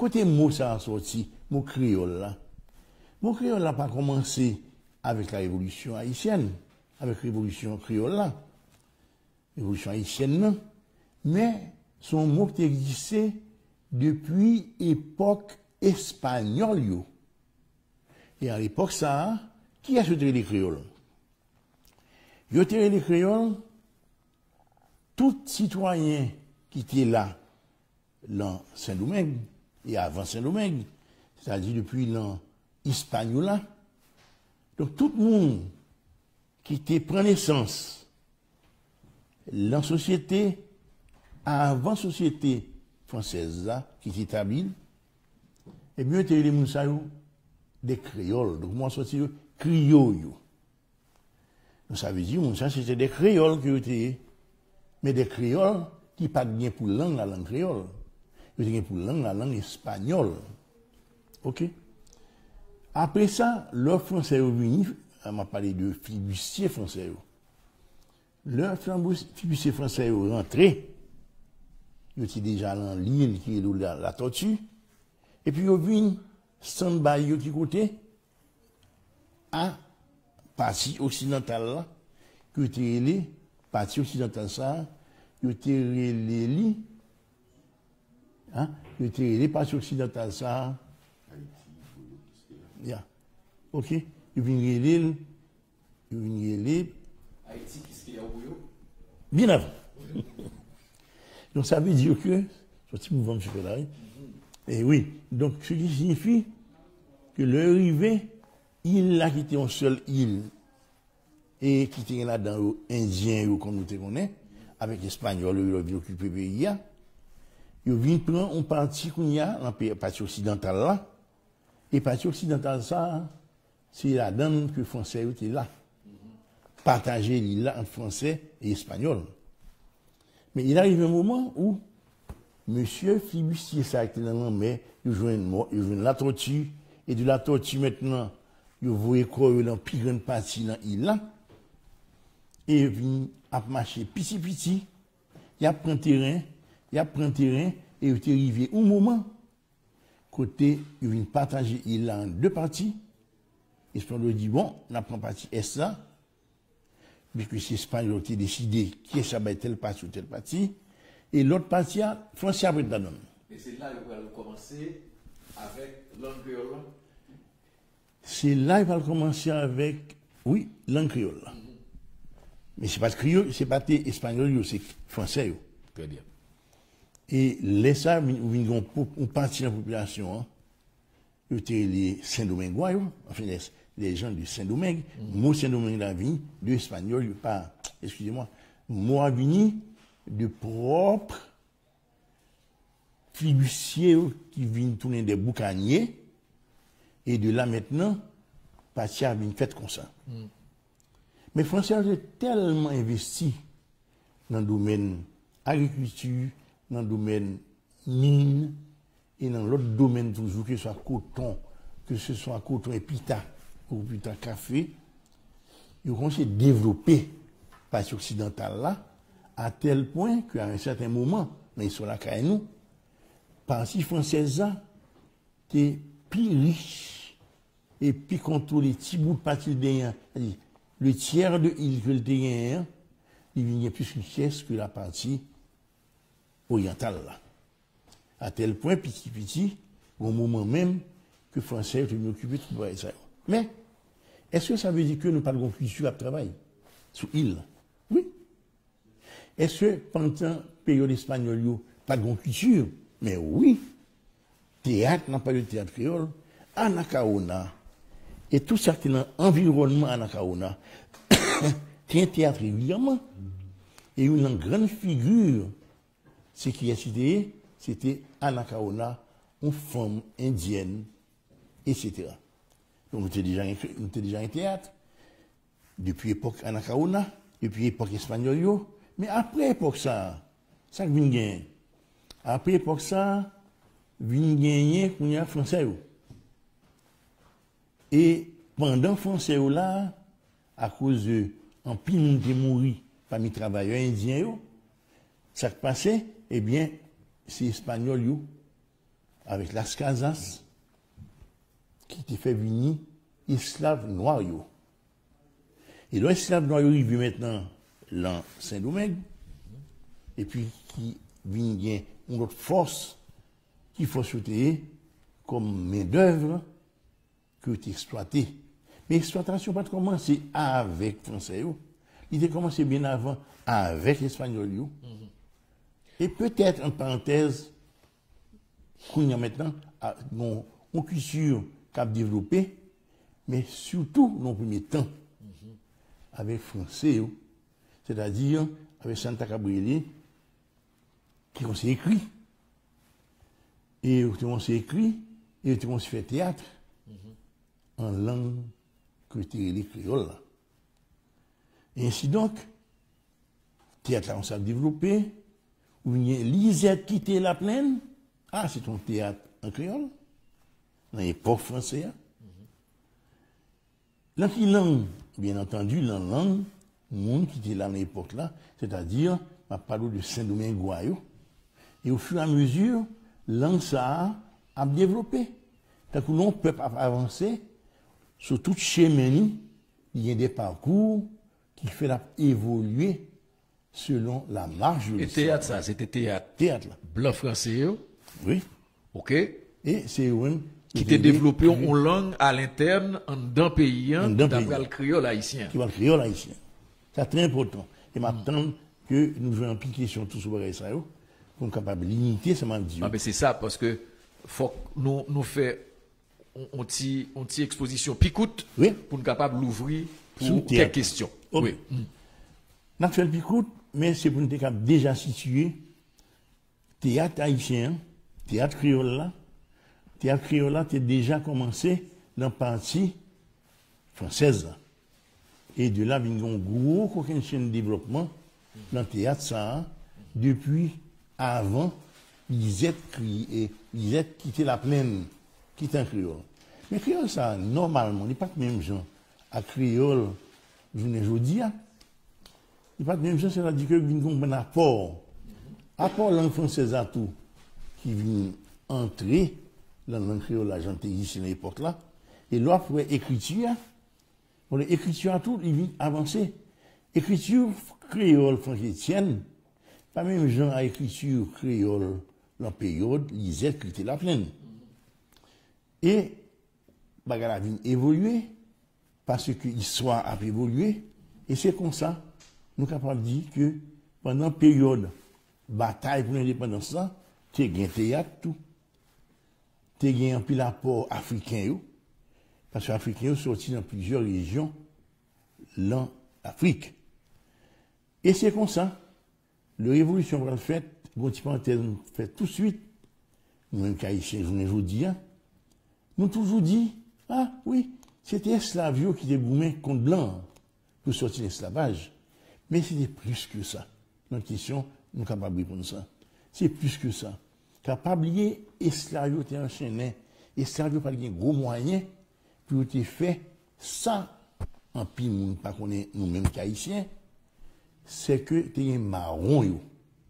côté mot ça a sorti, mot créole là. Mot créole n'a pas commencé avec la révolution haïtienne, avec la révolution créole là. Révolution haïtienne, non. Mais son mot qui existait depuis l'époque espagnole. Yo. Et à l'époque, ça, qui a acheté les créoles? Yo tiré les créoles, tout citoyen qui était là, dans Saint-Domingue, et avant Saint-Domingue, c'est-à-dire depuis l'an espagnol là, donc tout le monde qui était pris naissance dans la société, avant société française là, qui était établie, et bien, il y a les gens des créoles. Donc, moi, je suis criolles. Donc, ça veut dire que c'était des créoles qui étaient, mais des créoles qui pas bien pour langue, la langue créole. Ils étaient pour langue, la langue espagnole. OK? Après ça, le français est venu, on m'a parlé de fibustier français. Le fibustier français est rentré. Il était déjà dans l'île qui est la, la tortue. Et puis, il y a une stand-by qui côté à partie occidentale là, qui était relé, partie occidentale ça, qui était relé, hein, qui était relé, partie occidentale ça, yeah. Ok, il vient relé, il vient relé, Haïti, qu'est-ce qu'il y a au bout? Bien avant. Donc, ça veut dire que, ce petit mouvement de là, et oui, donc ce qui signifie que le rivet, il a quitté une seule île et qui était là dans les Indiens, comme nous te connaissons, avec les Espagnols, ils ont occupé le pays. Ils viennent prendre une partie qu'on y a dans la partie occidentale là. Et la partie occidentale, ça, c'est la donne que les Français étaient là. Partager l'île là entre Français et Espagnols. Mais il arrive un moment où Monsieur Flibustier ça a été dans la mer, il joue la tortue, et de la tortue maintenant, il voit quoi dans plus grande partie dans l'île là, et il vient à marcher petit petit, il a pris terrain, il a pris terrain, et il est arrivé au moment, côté, il vient partager l'île là en deux parties, et ce qu'on lui dit, bon, on prend partie est là, mais que c'est Espagnol qui a décidé qui est ça, telle partie ou telle partie, et l'autre partie, Français après la donne. Et c'est là qu'il va commencer avec langue créole. C'est là qu'il va commencer avec, oui, langue créole. Mm-hmm. Mais ce n'est pas créole, ce n'est pas espagnol, c'est français. Très bien. Et les ça, on partie de la population, hein, les Saint-Domingois, enfin les, les gens du Saint-Domingue, mm-hmm. Moi Saint-Domingue la vie, de espagnol, pas, excusez-moi, moi vini de propres flibustiers qui viennent tourner des boucaniers, et de là maintenant, partir à une fête comme ça. Mm. Mais Français ont tellement investi dans le domaine agriculture, dans le domaine mine, et dans l'autre domaine toujours, que ce soit coton, que ce soit coton et pita, ou pita café, ils ont commencé à développer la partie occidentale là, à tel point qu'à un certain moment, mais ils sont là qu'à nous, partie française était plus riche et puis contre les petits bouts de partie de le tiers de l'île que le terrain, il vient plus richesse que la partie orientale là. À tel point, petit petit, au moment même que les Français étaient occupés de tout ça. Mais, est-ce que ça veut dire que nous parlons de culture à travail sur l'île? Oui. Est-ce que pendant la période espagnole, pas de culture? Mais oui. Théâtre, n'a pas de théâtre créole. Anacaona. Et tout certain environnement Anacaona. Il y a un théâtre régulièrement. Et une grande figure, ce qui est cité, c'était Anacaona, une femme indienne, et cetera. Donc, nous étions déjà, déjà un théâtre. Depuis l'époque Anacaona, depuis l'époque espagnole. Mais après l'époque ça, ça vient gagner. Après l'époque ça, vient gagner qu'on y a français. Et pendant français là, à cause de en pile de mourir parmi les travailleurs indiens, ça qui passait, eh bien, c'est espagnol avec Las Casas, qui te fait venir esclaves noirs. Et les esclaves noirs arrivent maintenant dans Saint-Domingue, et puis qui vient une autre force qu'il faut soutenir comme main-d'œuvre que tu exploité. Mais l'exploitation n'a pas commencé avec les Français. Il a commencé bien avant avec les Espagnols. Mm-hmm. Et peut-être, en parenthèse, qu'on y a maintenant une culture qui a développé, mais surtout, dans le premier temps, mm-hmm. avec les Français, c'est-à-dire avec Santa Cabrera, qui ont écrit. Et qui ont écrit, et qui ont fait théâtre mm-hmm. en langue que tu les créoles. Et ainsi donc, théâtre là, on s'est développé, où il y a Lisette qui était la plaine. Ah, c'est un théâtre en créole, dans l'époque française. Mm-hmm. Dans quelle langue? Bien entendu, la langue, le monde qui était là dans l'époque là, c'est-à-dire, on parle de Saint-Domingue. Et au fur et à mesure, langue ça a développé. Tant que l'on peut avancer, sur toute chemin, il y a des parcours qui font évoluer selon la marge de l'histoire. Et théâtre, ça, c'était théâtre. Théâtre, là. Blanc français, oui. OK. Et c'est un qui était développé en langue à l'interne, en d'un pays, d'après le créole haïtien. Qui va le créole haïtien. C'est très important. Et maintenant que nous jouons impliquer sur tout ce ça, pour être capable de limiter, ça m'a dit. Ah, mais c'est ça, parce que faut que nous, nous fassions une petite exposition picoute oui. pour être capable d'ouvrir pour quelques questions. Okay. Oui. Mm. Nous avons fait le picoute, mais c'est pour nous être déjà situé théâtre haïtien, théâtre créole là. Théâtre créole là, tu as déjà commencé dans la partie française. Là. Et de là, il y a un gros aucune chaîne de développement dans le théâtre ça, depuis avant Lisette et Lisette quittait la plaine, quittait un créole. Mais créole ça, normalement, il n'est pas le même genre. À créole, je ne dis pas. Il n'est pas le même genre, c'est-à-dire que il y a un apport. Apport langue française à tout, qui vient entrer dans la langue créole, la gente ici à l'époque là. Et là, pour l'écriture, pour l'écriture à tout, il vient avancer. Écriture créole franc-chrétienne, pas même genre à écriture créole, la période, Lisette qui était la plaine. Et, bagala vient évoluer, parce que l'histoire a évolué, et c'est comme ça, nous sommes capables de dire que pendant la période bataille pour l'indépendance, tu as gagné théâtre, tout. Tu as gagné un peu l'apport africain, parce que les Africains sont sortis dans plusieurs régions, dans l'Afrique. Et c'est comme ça, la révolution va le faire, une petite parenthèse, nous fait tout de suite, nous-mêmes, Haïtiens, je vous dis, nous toujours dit, ah oui, c'était esclavio qui était boumé contre blanc pour sortir l'esclavage. Mais c'était plus que ça. Notre question, nous sommes capables de répondre ça. C'est plus que ça. Capable de esclavio t'es enchaîné, esclavio pas de gros moyens pour te faire ça en pile, pas qu'on est nous-mêmes Haïtiens, c'est que tu es marron. Yo.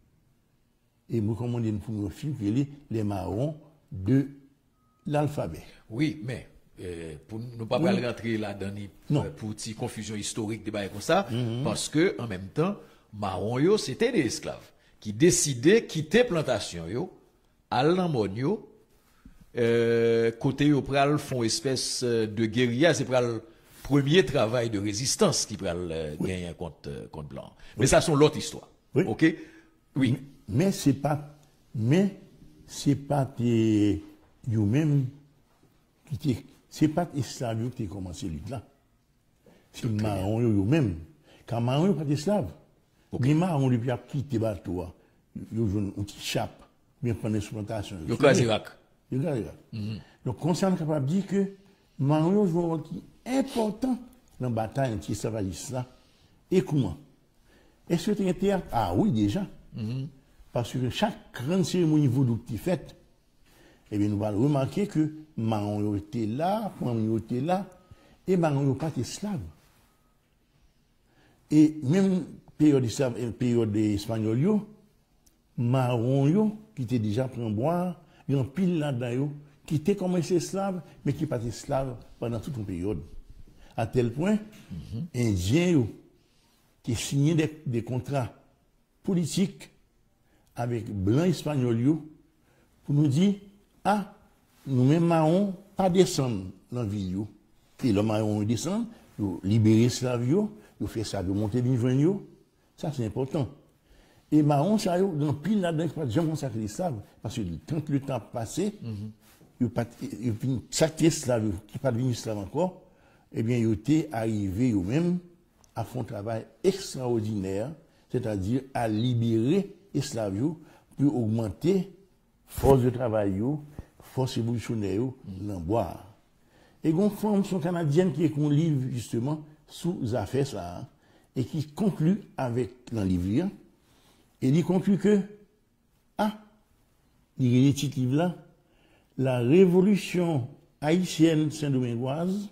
Et vous commandez pour nos filles les, les marrons de l'alphabet. Oui, mais euh, pour ne pas oui. rentrer là-dedans euh, pour une confusion historique de comme ça, mm-hmm. parce que en même temps, marron yo c'était des esclaves qui décidaient quitter plantation yo, aller dans mon yo, euh, côté yo pral font espèce de guérilla, c'est pral premier travail de résistance qui pral euh, oui. gagner contre euh, contre blanc. Mais oui. ça sont l'autre histoire. Oui. OK? Oui. Mais, mais c'est pas mais c'est pas tes yo même qui t'es c'est pas esclave qui a commencé lutte là. C'est marron yo même. Quand marron yo pas esclave. Okay. Les marrons depuis a quitté bateau. Yo une petite chape bien pendant l'exploitation. Yo Irak. Yo Irak. Donc concernant capable dire que marron joue un rôle important dans la bataille anti-esclavagiste là. Et comment? Est-ce que tu as un théâtre? Ah oui, déjà. Mm-hmm. Parce que chaque grande cérémonie vaudou qui est faite, eh bien, nous allons remarquer que Maron était là, Maron était là, et Maron n'est pas esclave. Et même période période espagnole, Maron qui était déjà pris en boire, il y a un pile là-dedans qui était comme un esclave, mais qui n'est pas esclave pendant toute une période. À tel point, mm-hmm. Indiens qui signaient des, des contrats politiques avec blancs espagnols pour nous dire, ah, nous-mêmes, marrons, pas descendre dans la ville. Et le marron descend, libérer les esclaves, ils font ça, de monter niveau. Ça, c'est important. Et marron, ça, dans pile là-dedans, pas de gens consacrés les esclaves, parce que quand le temps passé, il y a chaque esclave qui n'est pas devenu esclave encore, eh bien, ils étaient arrivés eux-mêmes à faire un travail extraordinaire, c'est-à-dire à libérer les esclaves pour augmenter force de travail, force évolutionnaire dans le bois. Et une formation canadienne qui est un livre justement sous affaires ça, et qui conclut avec un livre, et il conclut que, ah, il y a des titres livres là, la révolution haïtienne saint-domingoise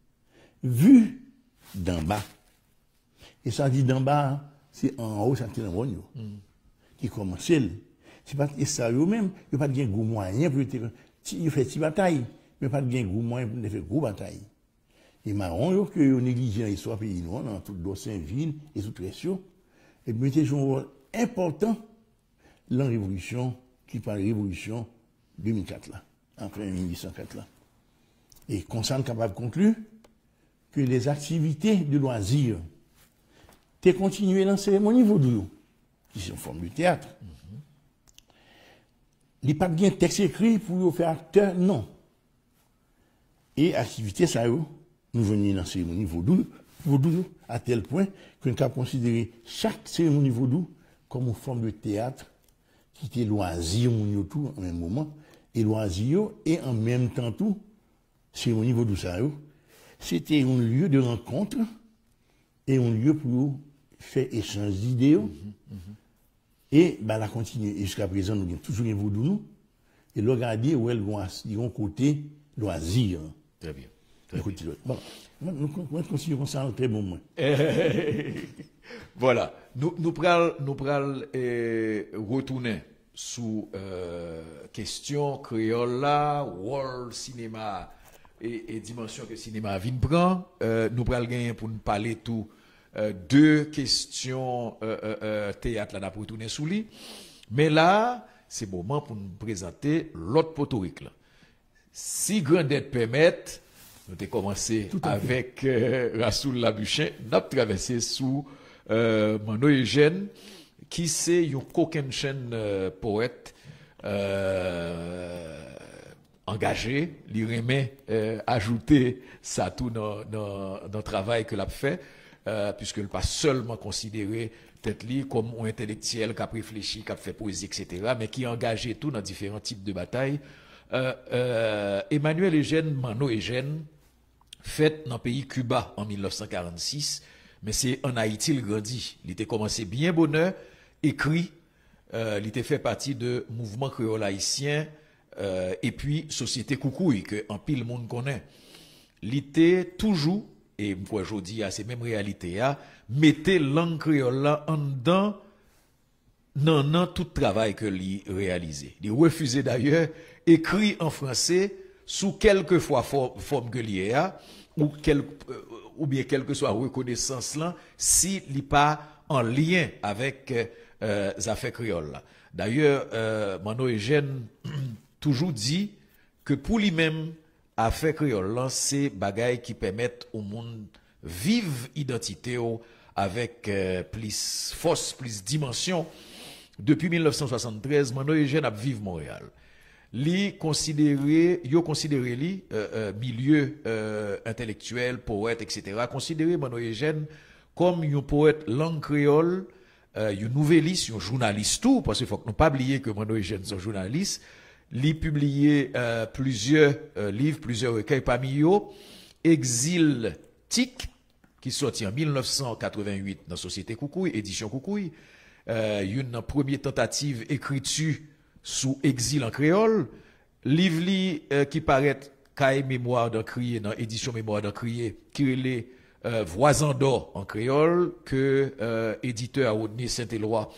vue d'en bas. Et ça dit d'en bas, c'est en haut, c'est en haut, mm. qui commence. C'est pas ça eux-mêmes, il n'y a pas de gros moyens pour il fait une bataille, mais pas de gros moyens pour faire gros bataille. Et marron, que vous négligez l'histoire pays noir, dans toute l'ancien ville et sous pression, et puis mettez un rôle important dans la révolution, qui parle de révolution deux mille quatre là, après mille huit cent quatre là. Et qu'on soit capable de conclure que les activités de loisirs t'es continué dans la cérémonie vaudou, qui sont en forme de théâtre. Mm-hmm. Il n'y a pas de texte écrit pour faire acteur, non. Et activité, ça, nous venons dans la cérémonie vaudou, vaudou à tel point qu'on peut considérer chaque cérémonie vaudou comme une forme de théâtre qui était loisir, tout en même moment, et loisir, et en même temps tout, cérémonie vaudou, ça, c'était un lieu de rencontre et un lieu pour faire échange d'idées. Mm-hmm, mm-hmm. Et ben, la continue. Et jusqu'à présent, nous avons toujours un vaudou, nous. Et le regarder où elle a un côté loisir. Très bien. Très bien. Bon, nous continuons ça en très bon moment. Voilà. Nous nous prenons nous prenons eh, retourner sous euh, question créole là, world cinéma et, et dimension que le cinéma vient prend. Euh, nous prenons gagner pour nous parler tout euh, deux questions euh, euh, euh, théâtre là pour retourner sous lui. Mais là, c'est le moment pour nous présenter l'autre potorique là. Si grandette permettre, nous avons commencé avec euh, Rassoul Labuchin, nous avons traversé sous euh, Mano Eugène, qui c'est un coquin chaîne euh, poète euh, engagé, il remet euh, ajouter ça tout dans le travail que l'a fait, euh, puisque il pas seulement considéré peut-être comme un intellectuel qui a réfléchi, qui a fait poésie, et cetera, mais qui a engagé tout dans différents types de batailles. Euh, euh, Emmanuel Eugène, Mano Eugène, fait dans le pays Cuba en mille neuf cent quarante-six, mais c'est en Haïti il grandit. Il était commencé bien bonheur, écrit, euh, il était fait partie de mouvement créole haïtien, euh, et puis Société Koukouï, que en pile monde connaît. Il était toujours, et moi je dis à ces mêmes réalités, mettez langue créole là en dedans, non, non, tout travail que lui réalisé. Il refusait d'ailleurs écrit en français sous quelque fois for, forme que l'I A ou, quel, euh, ou bien quelle que soit reconnaissance là, s'il n'est pas en lien avec euh, les affaires créoles. D'ailleurs, euh, Mano Eugène toujours dit que pour lui-même, affaires créoles, c'est bagaille qui permettent au monde vivre identité avec euh, plus force, plus dimension. Depuis mille neuf cent soixante-treize, Mano Eugène a vécu Montréal. Li considéré, yo considéré li euh, euh, milieu euh, intellectuel, poète, et cetera. Considéré Mano Eugène comme un poète langue créole, euh, un nouvelliste, un journaliste tout, parce qu'il faut que nous pas oublier que Mano Eugène est un journaliste. Li publié euh, plusieurs euh, livres, plusieurs recueils parmi eux, Exil Tic, qui sorti en mille neuf cent quatre-vingt-huit dans Société Koukouï, édition Koukouï. Euh, une première tentative écriture sous exil en créole, livre euh, qui paraît Cahier Mémoire d'un crier dans édition Mémoire d'un crier, qui est les euh, Voisins d'or en créole, que euh, éditeur à Saint-Éloi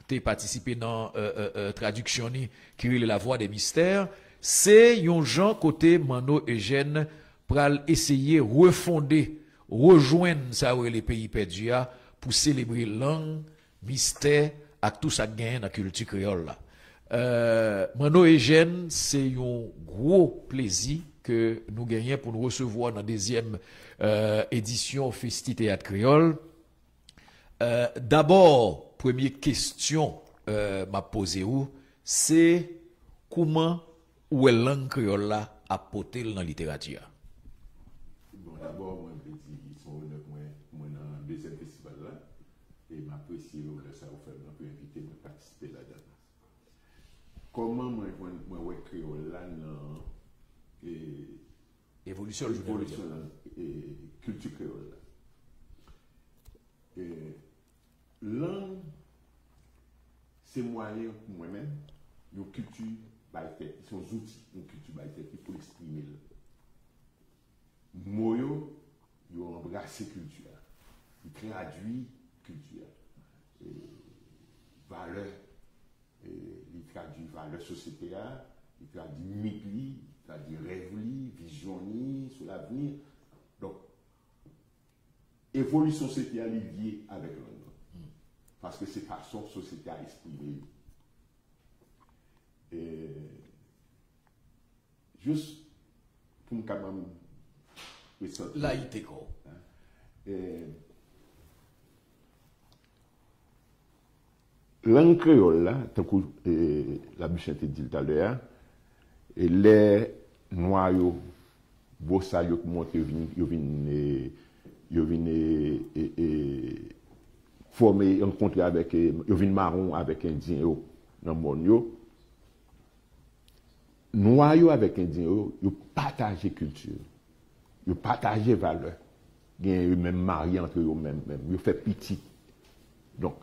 t'es participé dans euh, euh, euh, traduction ni qui est la voix des mystères, c'est yon gens côté Mano Eugène pral essayer refonder, rejoindre ça les pays perdus pour célébrer langue, mystère et tout ça gagne dans la culture créole là. Euh, Mano Eugène, c'est un gros plaisir que nous gagnons pour nous recevoir dans la deuxième euh, édition Festi Théâtre Créole. Euh, D'abord, première question euh, m'a posée où, c'est comment ou est langue créole là a porté dans la littérature. Bon, d'abord, moi, je dis qu'ils sont honnêtes, moi, moi, dans le deuxième festival là, et m'apprécier le ça vous faire, peut inviter moi participer là-dedans. Comment moi, moi, moi, ouais, créole là, dans évolution, évolution et culture créole là. Et langue, c'est moyen pour moi-même, une culture baïtée, c'est un outil, une culture baïtée pour exprimer. Moyo, ils ont embrassé culture, ils traduisent culture, valeurs, ils traduisent valeurs sociétales, ils traduisent mythes, ils traduisent rêves, visions sur l'avenir. Donc, évolution sociétale est liée avec l'homme. Parce que c'est façon société à exprimer. Et juste pour me quand même là il était quoi langue créole là tant que la Bichette dit tout à l'heure et les noyaux bossa yo monter yo vinn yo vinn former rencontrer avec yo vinn marron avec indien yo dans monde yo noyau avec indien yo yo partager culture yo partager valeur gen yo même marié entre eux même même yo fait petit donc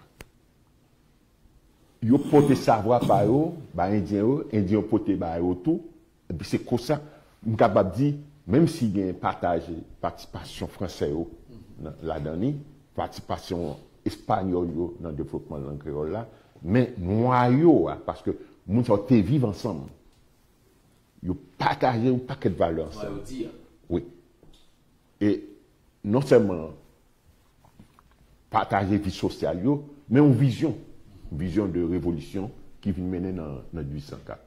yo porter savoir par eux ba indien yo indien porter ba eux tout et puis c'est comme ça on capable dire même si gen partage participation français yo là-dedans participation espagnol yo dans le développement de langue créole là mais noyau parce que moun sa te vivre ensemble yo partager un paquet de valeurs ensemble. Oui. Et non seulement partager vie sociale yo mais une vision une vision de révolution qui vient mener dans dans huit cent quatre.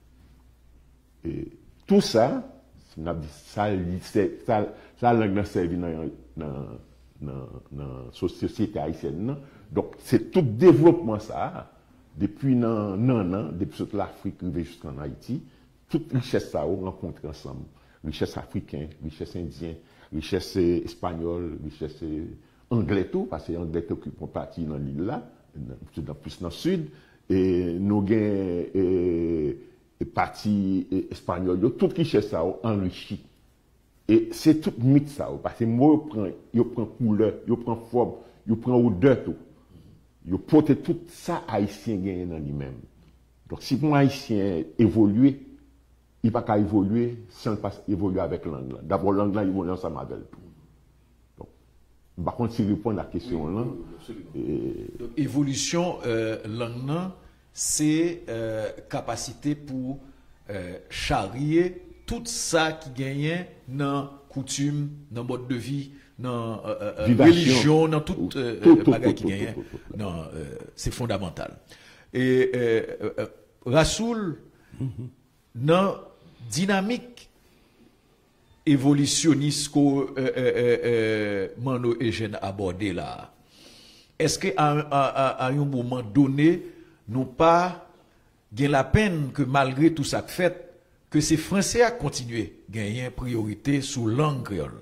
Et tout ça n'a dit ça ça ça langue servi dans dans dans dans société haïtienne. Donc c'est tout développement ça depuis dans non non depuis toute l'Afrique jusqu'en Haïti, toute richesse ça on rencontre ensemble, richesse africaine, richesse indienne, richesse espagnole, richesse anglais tout parce que anglais occupe une partie dans l'île là, dans plus dans le sud et nous gain et partie espagnole, toute richesse ça enrichi. Et c'est tout mythe ça parce que moi prend yo prend couleur, yo prend forme, yo prend odeur tout. Yo porte tout ça haïtien gagne dans lui-même. Donc si un haïtien évolue, il va pas évoluer sans pas évoluer avec langue. D'abord langue là il évolue ensemble avec tout. Donc par contre si répondre à la question là et... donc évolution euh, langue c'est euh, capacité pour euh, charrier tout ça qui gagne dans coutume, dans mode de vie, dans euh, euh, religion, dans toute euh, tout, tout, bagaille tout, qui gagne. Non, euh, c'est fondamental. Et euh, euh, Rassoul, mm-hmm. dans dynamique évolutionniste que euh, euh, euh, Mano Eugène abordé là, est-ce qu'à à, à, à un moment donné, nous pas gain la peine que malgré tout ça fait, que ces Français a continué à gagner priorité sous langue créole?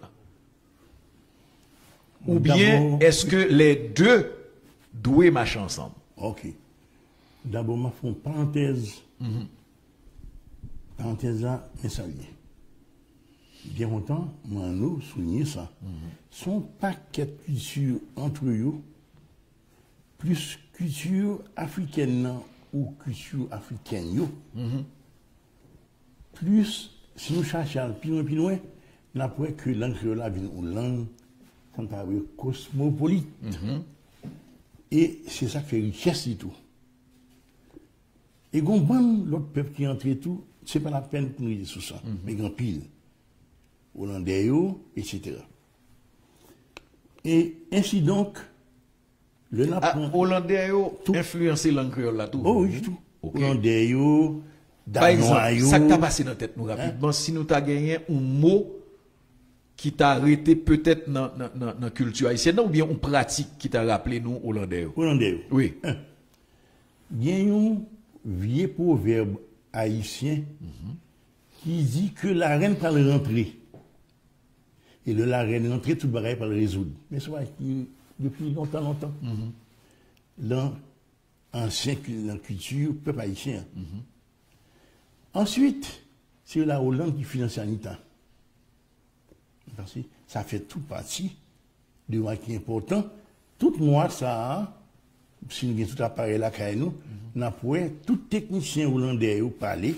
Ou bien est-ce que les deux doivent marcher ensemble? Ok. D'abord, je fais une parenthèse. Mm-hmm. Parenthèse là, mais ça lié. Bien longtemps, moi, nous souligner ça. Mm-hmm. Son paquet de culture entre eux, plus culture africaine ou culture africaine, yo. Mm-hmm. Plus, si nous cherchons plus loin, plus loin, nous avons que langue créole vient une langue cosmopolite. Mm-hmm. Et c'est ça qui fait richesse et tout. Et gon bon l'autre peuple qui entre tout, c'est pas la peine pour nous dire sous ça, mm-hmm. mais grand pile. Hollandais, et cetera. Et ainsi donc, le Napon. Ah, Hollandais, tout influencé langue créole là tout. Oh oui, tout. Okay. Hollandais, par exemple, ça qui t'a passé dans la tête nous rapidement, hein? Si nous t'a gagné un mot qui t'a arrêté peut-être dans la culture haïtienne, ou bien une pratique qui t'a rappelé nous Hollandais. Hollandais. Oui. Il y a un vieux proverbe haïtien mm-hmm. qui dit que la reine peut le rentrer. Et le la reine rentrer, tout le bagage peut le résoudre. Mais c'est vrai depuis longtemps, longtemps. Mm-hmm. Dans l'ancien culture, peuple haïtien. Mm-hmm. Ensuite, c'est la Hollande qui finance l'Anita. Parce que ça fait toute partie de moi qui est important. Tout moi, ça, si nous avons tout appareil là, nous, nous avons tout technicien hollandais parler.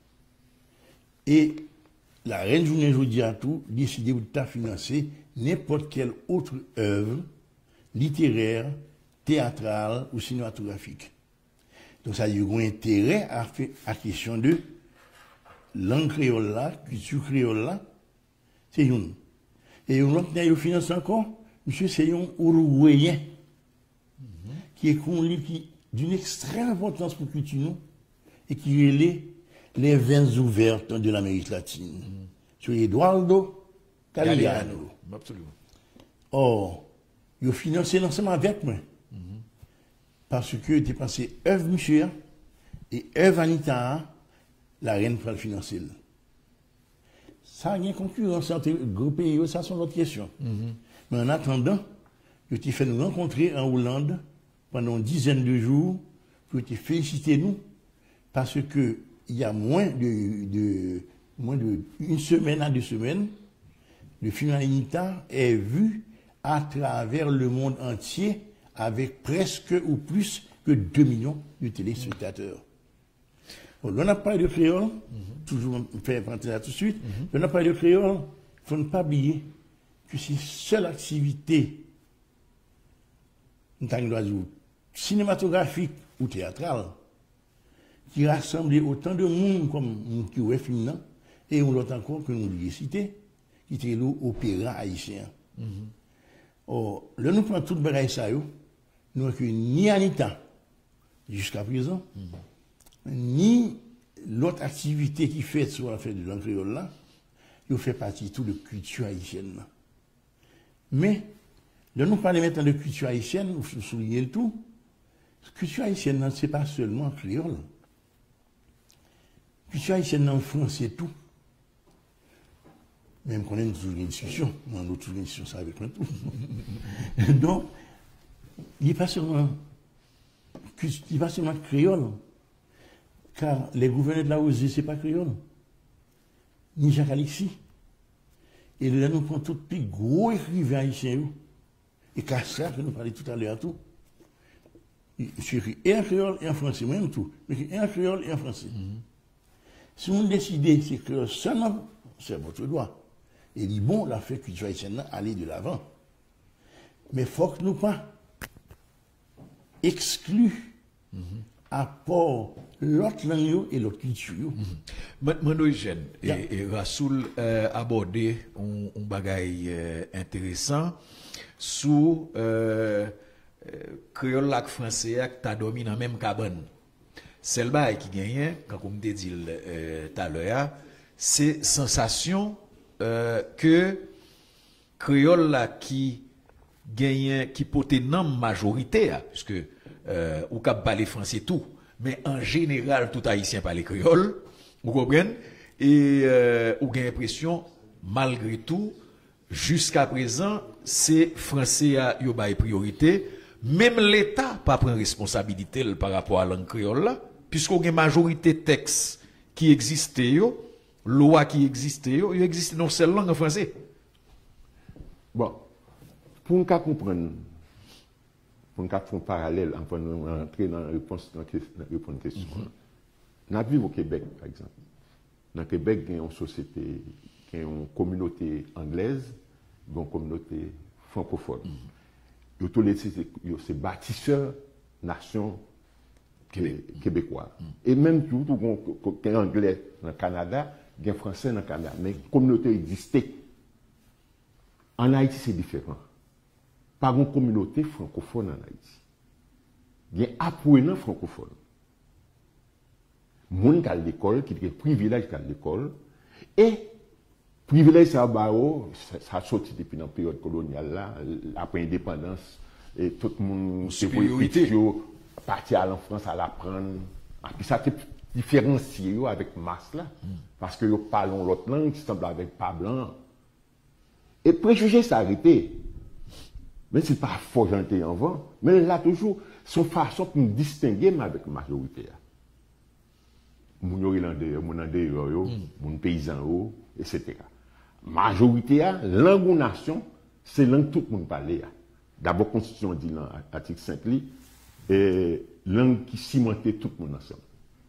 Et la reine journée aujourd'hui à tout, décider de financer n'importe quelle autre œuvre littéraire, théâtrale ou cinématographique. Donc ça a eu un intérêt à faire la question de langue créole là, culture créole là, c'est une. Et un autre qui finance encore, monsieur, c'est un Uruguayen, mm-hmm. qui est connu d'une extrême importance pour la culture nous, et qui est les veines ouvertes de l'Amérique latine. Mm-hmm. C'est Eduardo Galeano. Absolument. Or, il a financé l'ensemble avec moi. Mm-hmm. Parce que il a pensé œuvre monsieur et œuvre Anita, la reine pour le financer. Ça a une concurrence entre les gros pays, ça c'est notre question. Mm-hmm. Mais en attendant, je t'ai fait nous rencontrer en Hollande pendant une dizaine de jours pour te féliciter nous parce que il y a moins de, de moins de une semaine à deux semaines, le film Anita est vu à travers le monde entier avec presque ou plus que deux millions de téléspectateurs. Bon, on a parlé de créole, mm-hmm. toujours faire rentrer là tout de suite. Mm-hmm. On a parlé de créole, il faut ne pas oublier que c'est la seule activité cinématographique ou théâtrale qui rassemble autant de monde comme qui est féminin et on l'autre encore que nous l'avons cité, qui était l'opéra haïtien. Mm-hmm. Or, là nous prenons tout le bagage ça, nous n'avons ni Anita jusqu'à présent. Mm-hmm. Ni l'autre activité qui fait sur l'affaire de langue créole là, il fait partie de toute la culture haïtienne. Mais, là nous parlons maintenant de culture haïtienne, vous soulignez le tout. La culture haïtienne, ce n'est pas seulement créole. La culture haïtienne, en français, tout. Même qu'on a toujours une discussion, on a toujours une discussion ça avec moi tout. Donc, il n'est pas seulement, il n'est pas seulement créole. Car les gouverneurs de la O Z, ce n'est pas créole, ni Jacques Alexis. Et là, nous prenons tout les gros écrivains haïtiens, et Castrat, que nous parlions tout à l'heure, tout. Je écrit et en créole et en français, même tout. Mais et en créole et en français. Mm-hmm. Si vous décidez, c'est que seulement, c'est votre droit. Et dit, bon, la fête culture haïtienne, aller de l'avant. Mais il faut que nous pas exclus. Mm-hmm. Apport l'autre langue et l'autre culture. Mano Eugène et Rassoul euh, abordé un, un bagaille euh, intéressant sous euh, euh, créole lac français qui t'a dormi dans même cabane. C'est le bail qui gagne quand on me dit tout à l'heure, c'est sensation euh, que créole là qui gagne qui portait non majorité puisque Euh, ou cap parler français tout, mais en général tout haïtien parle créole, vous comprenez? Et euh, ou avez l'impression malgré tout jusqu'à présent c'est français à yo bail priorité, même l'État pas prend responsabilité par rapport à la langue créole là, puisqu'on a une majorité texte qui existait yo, loi qui existait yo, il existe non seule langue en français. Bon, pour nous comprendre pour nous faire un parallèle avant de rentrer dans la réponse à la question. Nous vivons au Québec, par exemple. Dans le Québec, il y a une société, il y a une communauté anglaise, une communauté francophone. Mm-hmm. Tous les c'est bâtisseurs nation Québec. québécois. Mm. Et même tout, tout il y a anglais dans le Canada, il y a français dans le Canada, mais la communauté existait. En Haïti, c'est différent. Pas une communauté francophone en Haïti. Il y a apprenants francophones. Moun qui a l'école, qui a privilège à l'école, et privilège ça ça a sorti depuis la période coloniale là, après l'indépendance, et tout le monde s'est parti à la France à l'apprendre. Et puis ça a été différencié avec masse là, mm. parce que ils parlent l'autre langue qui semble avec pas blanc. Et préjugés s'arrêter. Mais c'est pas fort gentil en vent, mais là toujours son façon pour nous distinguer avec la majorité. Moun Irlandais, moun Andé, moun paysan, et cetera. Majorité, langue ou nation, c'est langue tout le monde parle. D'abord, la Constitution dit dans l'article cinq, et langue qui cimentait tout le monde ensemble.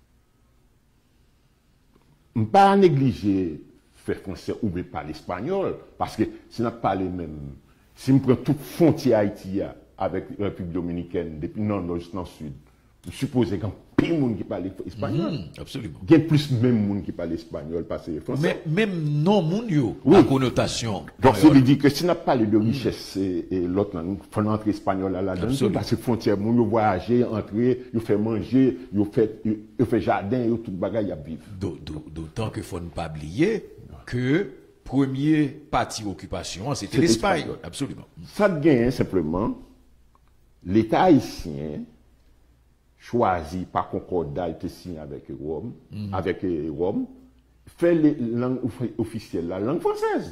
On ne peut pas négliger faire français ou bien parler espagnol, parce que si on parle même, si on prend toute frontière Haïti avec la République dominicaine, depuis le nord jusqu'au sud, vous supposez qu'il y a plus de monde qui parle espagnol. Mmh, absolument. Il y a plus de même monde qui parle espagnol, parce que français. Mais même non monde, oui. La connotation. Donc, ça veut dire que si on parle de richesse mmh. et, et l'autre langue, il faut entrer espagnol là-dedans. Parce que frontière, vous voyagez, entrer, vous fait manger, vous fait, vous fait jardin, vous tout bagaille à vivre. D'autant qu'il ne faut pas oublier que premier parti occupation, c'était l'Espagne. Absolument. Ça gagne simplement l'État haïtien choisi par concordat, il signé avec Rome, mm-hmm. avec Rome, fait les langues officielles, la langue française.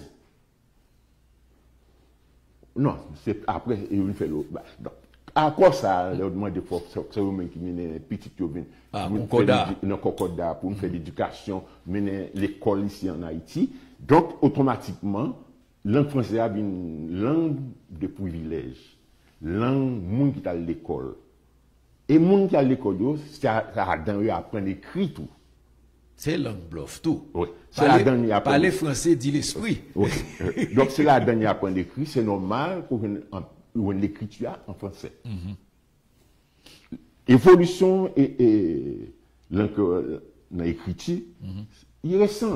Non, c'est après, il fait l'autre. À quoi ça, le demande de force, c'est eux qui mènent petit Jovin. Ah, concordat. Non, concordat, pour nous faire l'éducation, mener l'école ici en Haïti. Donc, automatiquement, langue française a une langue de privilège. Langue, monde qui est à l'école. Et les gens qui sont à l'école, c'est à apprendre à écrire tout. C'est langue bluff tout. Oui. Parler, parler français dit l'esprit. Oui. Donc c'est la dernière apprendre à écrire. C'est normal pour une, une écriture en français. Mm-hmm. Évolution et, et l'écriture, mm-hmm. il est récent.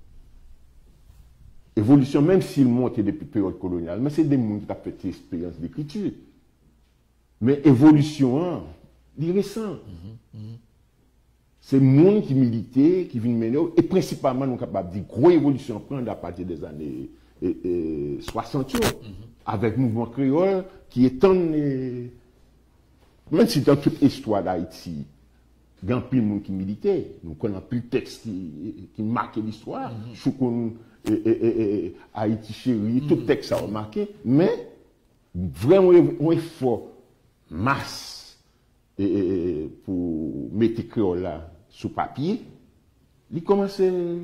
Évolution, même s'il monte depuis la période coloniale, mais c'est des gens qui ont fait l'expérience d'écriture. Mais évolution, hein, il est récent. Mm-hmm, mm-hmm. C'est le monde qui militait, qui vient mener, et principalement, nous sommes capables de dire grosse évolution prendre à partir des années et, et, soixante, mm-hmm. avec le mouvement créole, qui est en. Et, même si dans toute l'histoire d'Haïti, il y a un peu de monde qui militait, nous connaissons plus de textes qui, qui marquent l'histoire, mm-hmm. Choukoun, et, et, et, et, Haïti chéri, mm-hmm. tout texte a remarqué, mais vraiment un effort masse. Et, et, pour mettre le créole là sous papier, il commence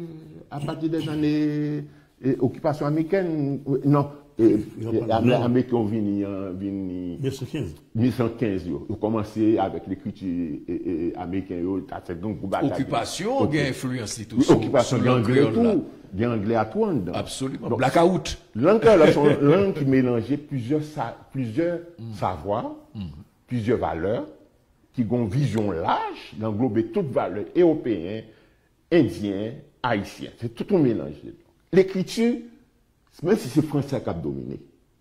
à partir des années eh, occupation américaine, non, eh, eh, américains viennent en mille neuf cent quinze. mille neuf cent quinze, ils ont commencé avec l'écriture américaine. Occupation, il y a influence tout ça. Occupation, il y a anglais tout, il y a anglais à tout dedans. Absolument. Blackout. Langue là, sont langue qui mélangeait plusieurs, plusieurs mm. savoirs, mm. plusieurs valeurs, qui ont une vision large d'englober toutes valeurs européennes, indiennes, haïtiennes. C'est tout un mélange. L'écriture, même si c'est français qui a dominé,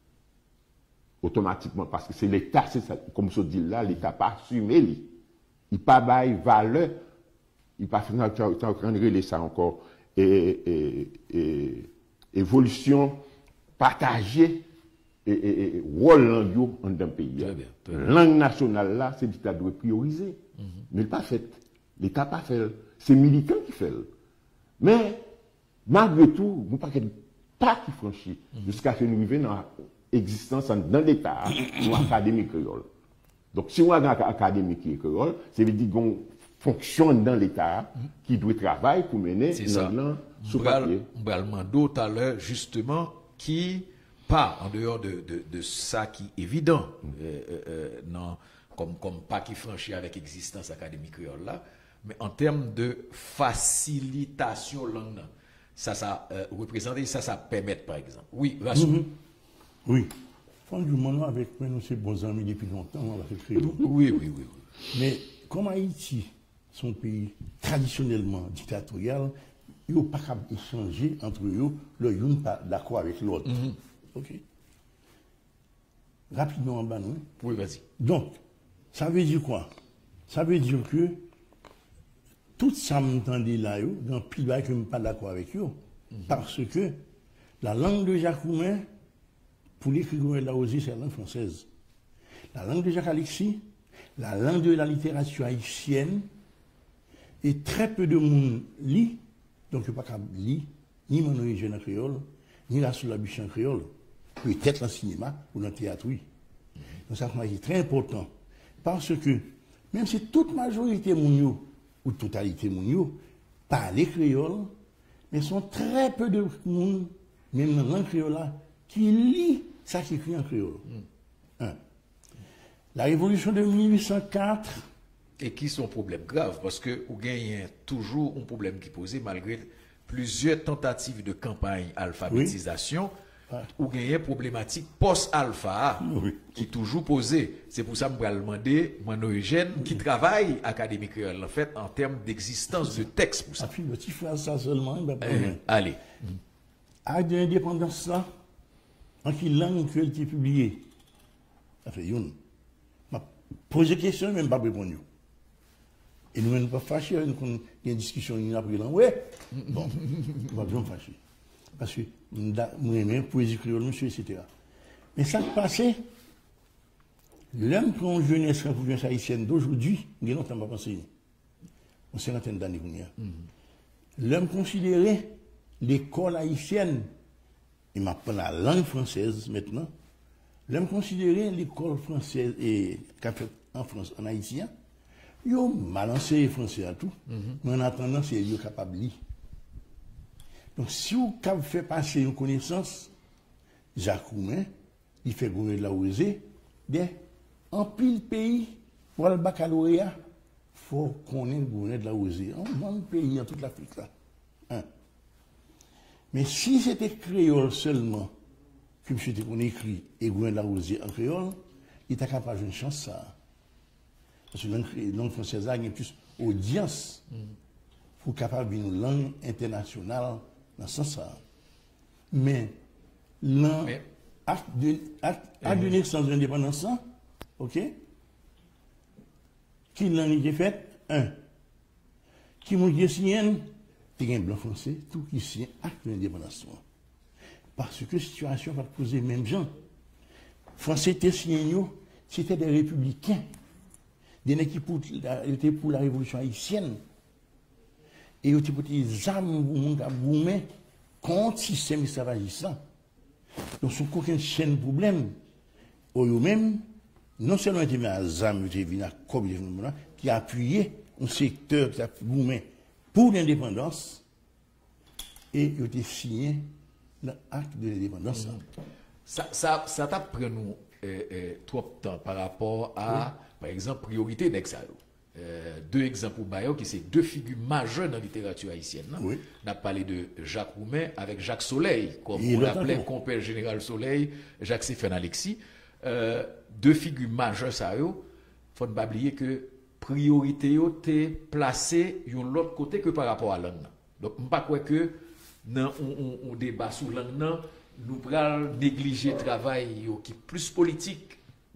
automatiquement, parce que c'est l'État, c'est ça, comme je dis là, l'État n'a pas assumé. Il n'a pas bail valeur, il n'a pas fait de ça encore. Et, et, et évolution partagée. Et, et, et rôle langue dans un pays. Langue nationale là, c'est l'État doit prioriser. Mm-hmm. Mais il n'a pas fait. L'État n'a pas fait. C'est les militants qui font. Mais malgré tout, nous n'avons pas qui franchit mm-hmm. jusqu'à ce que nous arrivions dans l'existence dans l'État, dans l'académie créole. Donc si on a une académie créole, ça veut dire qu'on fonctionne dans l'État mm-hmm. qui doit travailler pour mener l'anglais sous papier. On va demander tout à l'heure justement qui pas en dehors de, de, de ça qui est évident, euh, euh, non, comme, comme pas qui franchit avec existence académique créole là, mais en termes de facilitation langue, ça, ça euh, représente, ça, ça permet par exemple. Oui, Vassou. Mm-hmm. Oui. Franchement, avec nous, c'est bons amis depuis longtemps, on va faire créole. Oui, oui, oui, oui. Mais comme Haïti, son pays traditionnellement dictatorial, ils n'ont pas qu'à échanger entre eux, le yon pas d'accord avec l'autre. Mm-hmm. Ok. Rapidement en bas, non? Oui, vas-y. Donc, ça veut dire quoi? Ça veut dire que tout ça m'entendait là, dans pile que je ne suis pas d'accord avec eux. Mm-hmm. Parce que la langue de Jacoumet, pour l'écriture de la Osée, c'est la langue française. La langue de Jacques-Alexis, la langue de la littérature haïtienne, et très peu de monde lit, donc je ne peux pas lire ni mon origine en créole, ni la Soulabuche en créole, peut-être dans le cinéma ou dans le théâtre, oui. Donc ça c'est très important. Parce que, même si toute majorité mounio, ou totalité mounio, parlent créole, mais sont très peu de monde, même dans la langue créole, qui lit ça qui écrit en créole. Mm. Un. La révolution de mille huit cent quatre. Et qui sont problèmes graves, parce que vous gagnez toujours un problème qui posé malgré plusieurs tentatives de campagne alphabétisation. Oui. Vous gagnez problématique post-alpha oui. qui est toujours posée. C'est pour ça que je vais demander mon origine qui travaille académique en fait en termes d'existence de texte pour ça. Puis, petit frère, ça seulement. Ben, euh, allez. Acte de l'indépendance, ça, en quelle langue que elle été publiée? Ça fait une. Je pose des questions, même pas répondre. Et nous ne sommes pas fâchés, nous avons une discussion après là. Ouais, bon, on va bien fâcher. Parce que nous aimons poésie créole, monsieur, et cetera. Mais ça qui passait, l'homme qu'on jeunesse républicaine haïtienne d'aujourd'hui, il y a longtemps pas pensé, une cinquantaine d'années. L'homme considérait l'école haïtienne, il m'apprend la langue française maintenant, l'homme considérait l'école française et qu'a fait en France, en haïtien, ils ont mal enseigné français à tout, mm-hmm. mais en attendant, c'est eux capables de lire. Donc, si vous faites passer une connaissance, Jacques Roumain, il fait gouverner de la Osée, en pile pays, pour le baccalauréat, il faut qu'on ait le gouverner de la Osée. En bon pays, en toute l'Afrique là. Hein. Mais si c'était créole seulement, que M. qu'on écrit et gouverner de la Osée en créole, il est capable d'une chance ça. Parce que la langue française a plus audience pour capable d'une langue internationale dans ce sens. Mais l'acte de naissance de l'indépendance, ok? Qui l'a été fait? Un. Qui m'a signé? C'est un blanc français, tout qui signe acte de l'indépendance. Parce que la situation va poser même gens. Français étaient signés, c'était des républicains. Des gens qui étaient pour la révolution haïtienne. Et ils étaient pour les armes contre le système esclavagiste. Donc, sans aucune chaîne de problème, eux-mêmes, non seulement ils étaient à ZAM, ils étaient à C O B, qui a appuyé un secteur qui a boumé pour l'indépendance, et ils ont été signés l'acte de l'indépendance. Mmh. Ça, ça, ça t'a pris nous euh, euh, trop de temps par rapport à. Oui. Par exemple, priorité d'Exalo. Euh, deux exemples Bayo qui sont deux figures majeures dans la littérature haïtienne. Oui. On a parlé de Jacques Roumain avec Jacques Soleil, comme on l'appelait compère général Soleil, Jacques Stéphane Alexis. Euh, deux figures majeures, ça y est. Il faut ne pas oublier que priorité est placée de l'autre côté que par rapport à la langue. Donc, je ne pas croire que dans on, on débat sur la langue, nous allons négliger le travail qui est plus politique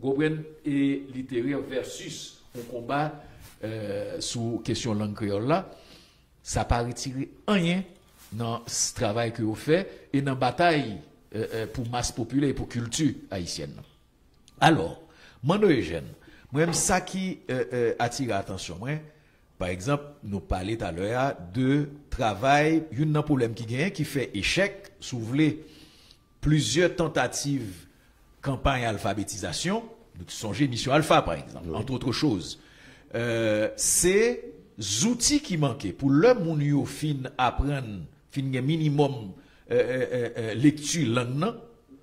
et littéraire versus un combat euh, sur question langue créole là, ça n'a pas retiré rien dans ce travail que vous faites et dans la bataille euh, pour masse populaire et pour culture haïtienne. Alors, mon Eugène, moi, ça qui euh, euh, attire l'attention, moi, par exemple, nous parlons tout à l'heure de travail, il y a un problème qui gagne, qui fait échec, si vous voulez, plusieurs tentatives campagne alphabétisation, nous songez mission alpha par exemple, oui. entre autres choses. Euh, c'est outils qui manquaient pour le monde yo fin apprendre, fin minimum euh, euh, euh, lecture langue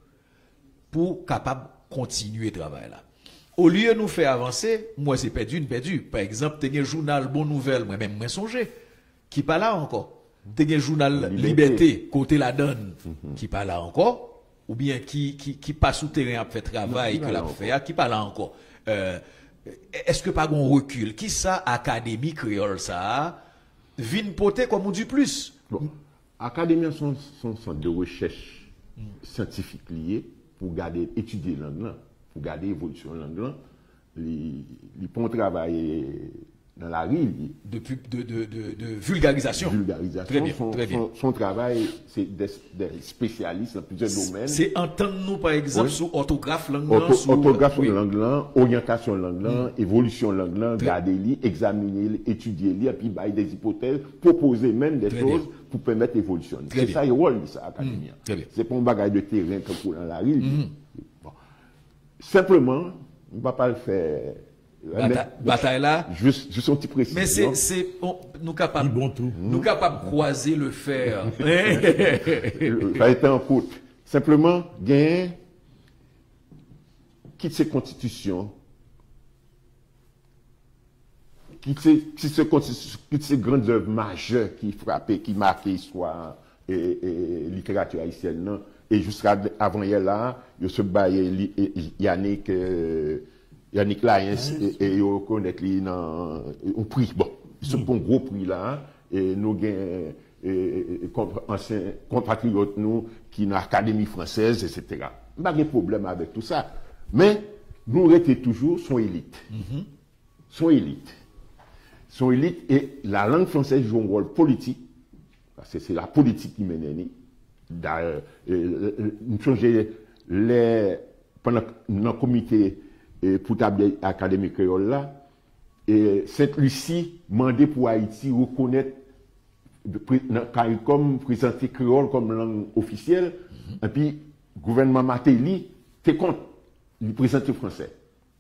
pour capable continuer le travail là. Au lieu de nous faire avancer, moi c'est perdu, une perdu. Par exemple, tu as un journal Bonne Nouvelle, moi-même, moi songé, qui pas là encore. Tu as un journal Liberté, Liberté côté la donne, mm-hmm. qui pas là encore. Ou bien qui, qui, qui passe sous terrain à faire travail, que la fait, qui pas là encore. Euh, est-ce que pas un recul? Qui ça, Académie créole, ça, vin poter comme on dit plus? Bon, Académie sont son centre de recherche mm. scientifique lié pour garder, étudier l'anglais, pour garder l'évolution de l'anglais. Les, les ponts travaillent dans la rue. De, de, de, de, de vulgarisation. Vulgarisation. Très bien, son, très bien. Son, son travail, c'est des, des spécialistes dans plusieurs domaines. C'est entendre-nous, par exemple, oui. sur orthographe langue. Auto, sur, orthographe oui. langue, orientation langue, mm. évolution langue, garder li, examiner, étudier li, et puis bailler des hypothèses, proposer même des très choses bien. Pour permettre l'évolution. C'est ça le rôle de ça, Académie. Mm. C'est pas un bagage de terrain comme pour dans la rue. Mm. Bon. Simplement, on ne va pas le faire. Bata bataille là. Juste, juste un petit précis. Mais c'est, c'est, nous capables, bon nous capables de croiser le fer. Ça a été en faute. Simplement, gain, quitte ces constitutions, quitte ces, quitte ces grandes œuvres majeures qui frappaient, qui marquaient l'histoire et, et littérature haïtienne, non? Et jusqu'à avant hier là, il se baillait Yannick, euh, Yannick Lyons et il reconnaît lui dans un prix. Bon, c'est un gros prix là, et nous avons anciens compatriotes nous qui dans l'Académie française, et cetera. Pas de problème avec tout ça. Mais nous restons toujours son élite. Mm-hmm. Son élite. Son élite et la langue française joue un rôle politique, parce que c'est la politique qui mène. D'ailleurs, nous changeons les pendant notre comité pour table académique créole là, et Sainte-Lucie demandé pour Haïti reconnaître comme présenter créole comme langue officielle, mm-hmm. et puis le gouvernement Matéli fait compte du présenter français.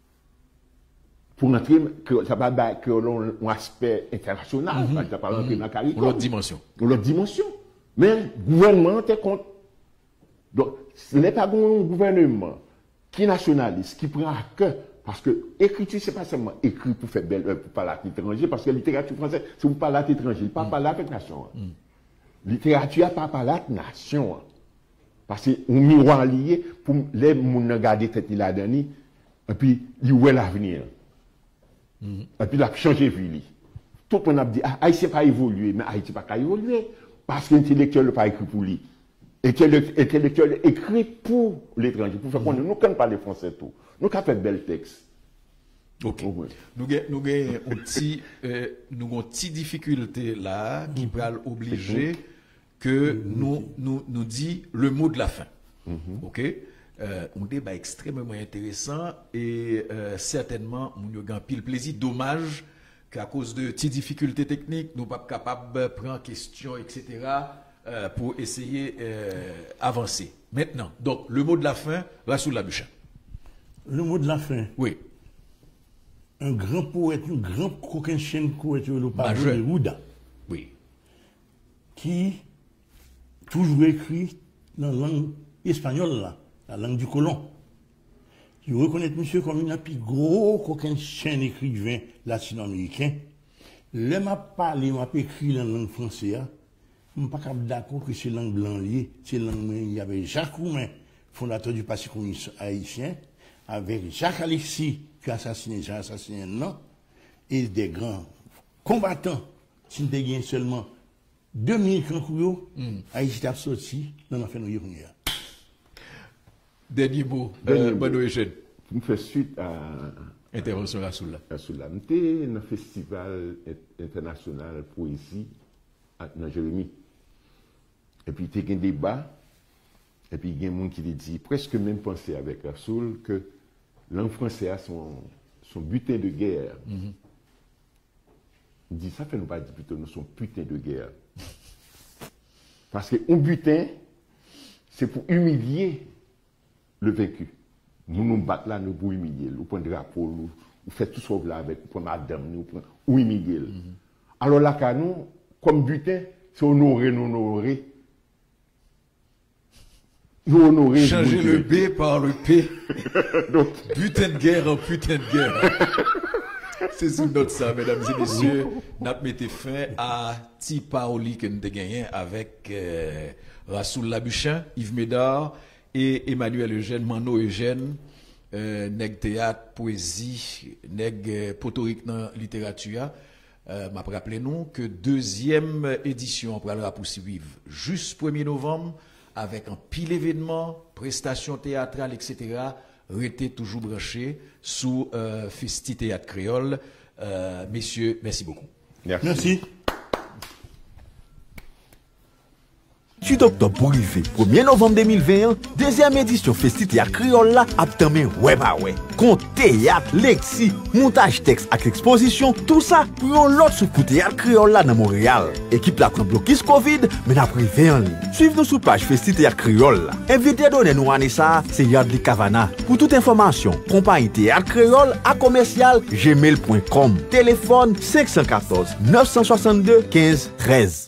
Pour entrer, ça va avoir un aspect international, mm-hmm. ça va rentrer dans la CARICOM. L'autre dimension. L'autre dimension. Mais le gouvernement tient compte. Donc, ce n'est pas un gouvernement qui est nationaliste, qui prend à cœur. Parce que l'écriture, ce n'est pas seulement écrit pour faire belle œuvre, pour parler à l'étranger, parce que la littérature française, c'est pour parler à l'étranger, pas parler à la nation. La mm. littérature, n'est pas parler à la nation. Parce que un miroir lié pour les gens regarder tête là dedans et puis il voit l'avenir. Mm. Et puis il a changé de vie. Tout le monde a dit, ah, Haïti n'a pas évolué, mais Haïti n'a pas évolué. Parce que l'intellectuel n'a pas écrit pour lui. L'intellectuel écrit pour l'étranger. Pour faire qu'on ne connaît pas les Français tout. Nous avons fait de bels textes. Ok. Oh, oui. Nous avons une petite euh, difficulté là qui va obliger que mm-hmm. nous nous nous dit le mot de la fin. Mm-hmm. Ok. Euh, un débat extrêmement intéressant et euh, certainement nous avons pile plaisir. Dommage qu'à cause de petites difficultés techniques, nous ne sommes pas capables de prendre question, et cetera, euh, pour essayer d'avancer. Euh, Maintenant, donc, le mot de la fin, Rassoul Labuchan. Le mot de la fin. Oui. Un grand poète, un grand coquin chien poète, le Pablo Neruda. Oui. Qui toujours écrit dans la langue espagnole, là, la langue du colon. Je reconnais monsieur comme un plus gros qu'aucun chien écrivain latino-américain. Le m'a parlé, m'a écrit dans la langue française. Je ne suis pas d'accord que c'est la langue blanc liée. C'est la langue, il y avait Jacques Roumain, fondateur du Parti communiste haïtien, avec Jacques Alexis, qui a assassiné, j'ai assassiné non, et des grands combattants. Si nous avons seulement deux mille cancouillots, mm. Haïti a sorti dans l'affaire de Dernier mot, euh, Benoît Eugène. Nous faisons suite à intervention à Soula. À Soula. Nous sommes dans le festival international poésie dans Jérémy. Et puis il y a un débat. Et puis il y a des gens qui dit presque même penser avec Rassoul que langue française a son, son butin de guerre. Mm-hmm. Il dit ça fait nous pas dire plutôt nous son butin de guerre. Parce qu'un butin, c'est pour humilier le vaincu. Nous nous battons là, nous pour humilier. Nous prenons le drapeau, nous, nous faisons tout ça là avec, nous prenons madame, nous prenons, ou humilier. Mm-hmm. Alors là, quand nous, comme butin, c'est honorer, nous honorer. Nous honorer. Changer le B par le P. Donc, butin de guerre en putain de guerre. C'est sur notre ça, mesdames et messieurs. Nous avons mis fin à Ti Paoli que nous avons gagné avec euh, Rassoul Labuchan, Yves Médard et Emmanuel Eugène, Mano Eugène, euh, nèg théâtre, poésie, nèg euh, potorique dans littérature. Euh, m'a rappelé nous que deuxième édition pour poursuivre juste premier novembre avec un pile événement, prestations théâtrales, et cetera. Restez toujours branché sous euh, Festi Théâtre Créole. Euh, messieurs, merci beaucoup. Merci. Merci. huit octobre pour arriver. premier novembre deux mille vingt et un, deuxième édition Festi Théâtre Créole là, a tame ouais bah ouais. Conte théâtre, lexi, montage texte avec exposition, tout ça pour l'autre sous pour théâtre Créole là dans Montréal. Équipe là contre blocus Covid, mais n'a privé en ligne. Suivez-nous sur page Festi Théâtre Créole là. Invité à donner nous année ça, c'est Yardley Cavana. Pour toute information, compagnie Théâtre Créole à commercial gmail point com. Téléphone cinq un quatre neuf six deux un cinq un trois.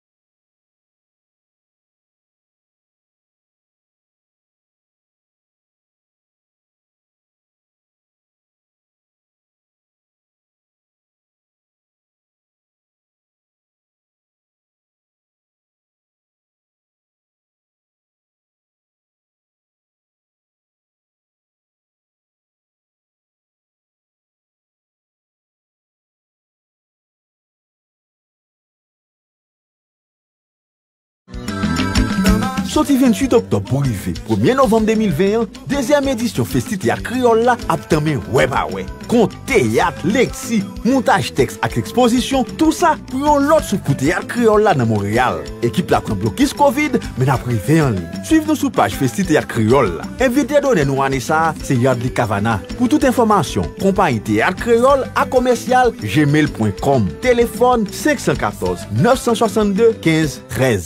Sorti vingt-huit octobre pour arriver. premier novembre deux mille vingt et un, deuxième édition Festi Théâtre Créole là, a tame ouais bah ouais. Conte théâtre, lexi, montage texte avec exposition, tout ça pour l'autre sous pour théâtre Créole là dans Montréal. Équipe là contre blocus Covid, mais n'a privé en ligne. Suivez-nous sur page Festi Théâtre Créole là. Invité à donner nous année ça, c'est Yardley Cavana. Pour toute information, compagnie Théâtre Créole à commercial gmail point com. Téléphone cinq un quatre neuf six deux un cinq un trois.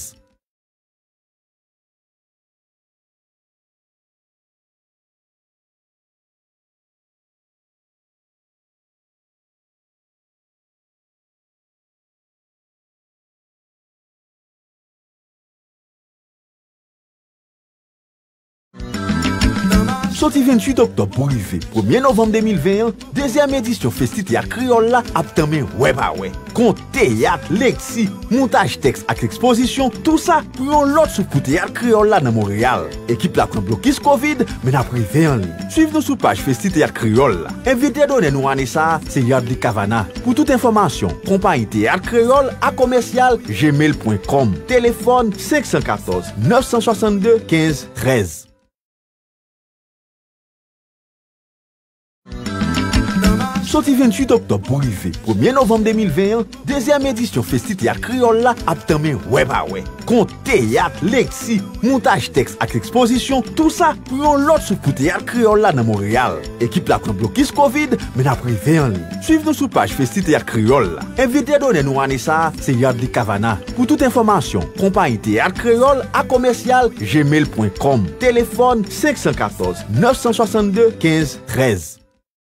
Sorti vingt-huit octobre pour arriver. premier novembre deux mille vingt et un, deuxième édition Festi Théâtre Créole là, a tame ouais bah ouais. Conte théâtre, lexi, montage texte avec exposition, tout ça pour l'autre sous pour théâtre Créole là dans Montréal. Équipe là contre blocus Covid, mais n'a privé en ligne. Suivez-nous sur page Festi Théâtre Créole là. Invité à donner nous année ça, c'est Yardley Cavana. Pour toute information, compagnie Théâtre Créole à commercial gmail point com. Téléphone cinq un quatre neuf six deux un cinq un trois. Sorti vingt-huit octobre pour arriver. premier novembre deux mille vingt et un, deuxième édition Festi Théâtre Créole là, a tame ouais bah ouais. Conte théâtre, lexi, montage texte avec exposition, tout ça pour l'autre sous pour théâtre Créole là dans Montréal. Équipe là contre blocus Covid, mais n'a privé en ligne. Suivez-nous sur page Festi Théâtre Créole là. Invité à donner nous année ça, c'est Yardley Cavana. Pour toute information, compagnie Théâtre Créole à commercial gmail point com. Téléphone cinq un quatre neuf six deux un cinq un trois.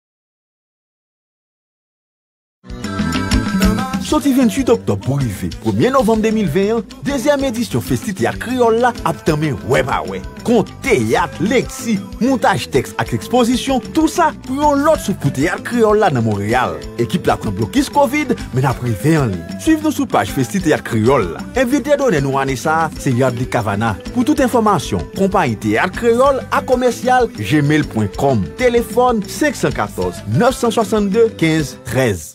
Sorti vingt-huit octobre pour arriver. premier novembre deux mille vingt et un, deuxième édition Festi Théâtre Créole là, a tame ouais bah ouais. Conte théâtre, lexi, montage texte avec exposition, tout ça pour l'autre sous pour théâtre Créole là dans Montréal. Équipe là contre blocus Covid, mais n'a privé en ligne. Suivez-nous sur page Festi Théâtre Créole là. Invité à donner nous année ça, c'est Yardley Cavana. Pour toute information, compagnie Théâtre Créole à commercial gmail point com. Téléphone cinq un quatre neuf six deux un cinq un trois.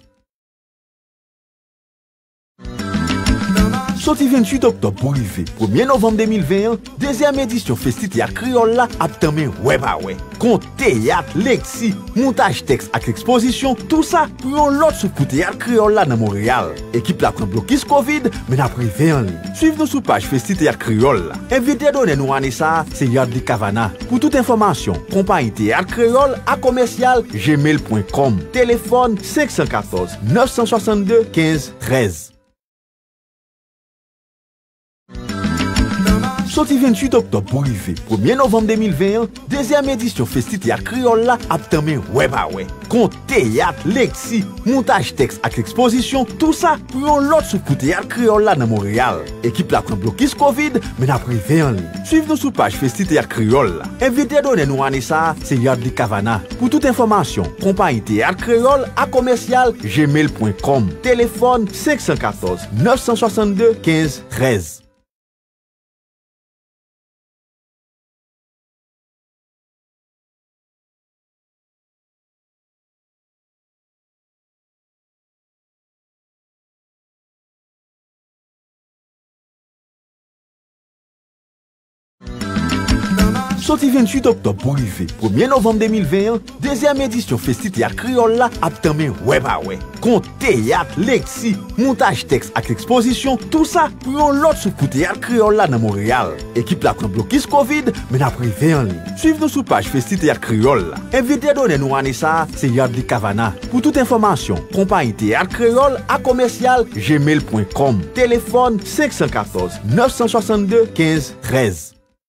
Sorti vingt-huit octobre pour arriver. premier novembre deux mille vingt et un, deuxième édition Festi Théâtre Créole là, a tame ouais bah ouais. Conte théâtre, lexi, montage texte avec exposition, tout ça pour l'autre sous pour théâtre Créole là dans Montréal. Équipe là contre blocus Covid, mais n'a privé en ligne. Suivez-nous sur page Festi Théâtre Créole là. Invité à donner nous année ça, c'est Yardley Cavana. Pour toute information, compagnie Théâtre Créole à commercial gmail point com. Téléphone cinq un quatre neuf six deux un cinq un trois. Sorti vingt-huit octobre pour arriver. premier novembre deux mille vingt et un, deuxième édition Festi Théâtre Créole là, a tame ouais bah ouais. Conte théâtre, lexi, montage texte avec exposition, tout ça pour l'autre sous pour théâtre Créole là dans Montréal. Équipe là contre blocus Covid, mais n'a privé en ligne. Suivez-nous sur page Festi Théâtre Créole là. Invité à donner nous année ça, c'est Yardley Cavana. Pour toute information, compagnie Théâtre Créole à commercial gmail point com. Téléphone cinq un quatre neuf six deux un cinq un trois. Sorti vingt-huit octobre pour arriver premier novembre deux mille vingt et un, deuxième édition Festi Théâtre Créole là a tame ouais bah ouais. Conte théâtre, lexi, montage texte avec exposition, tout ça pour l'autre sous pour Théâtre Créole là dans Montréal. Équipe là prend blocus Covid, mais n'a privé en ligne. Suivez-nous sur page Festi Théâtre Créole là. Invité à donner nous année ça, c'est Yardley Cavana. Pour toute information, compagnie Théâtre Créole à commercial gmail point com. Téléphone cinq un quatre neuf six deux quinze treize.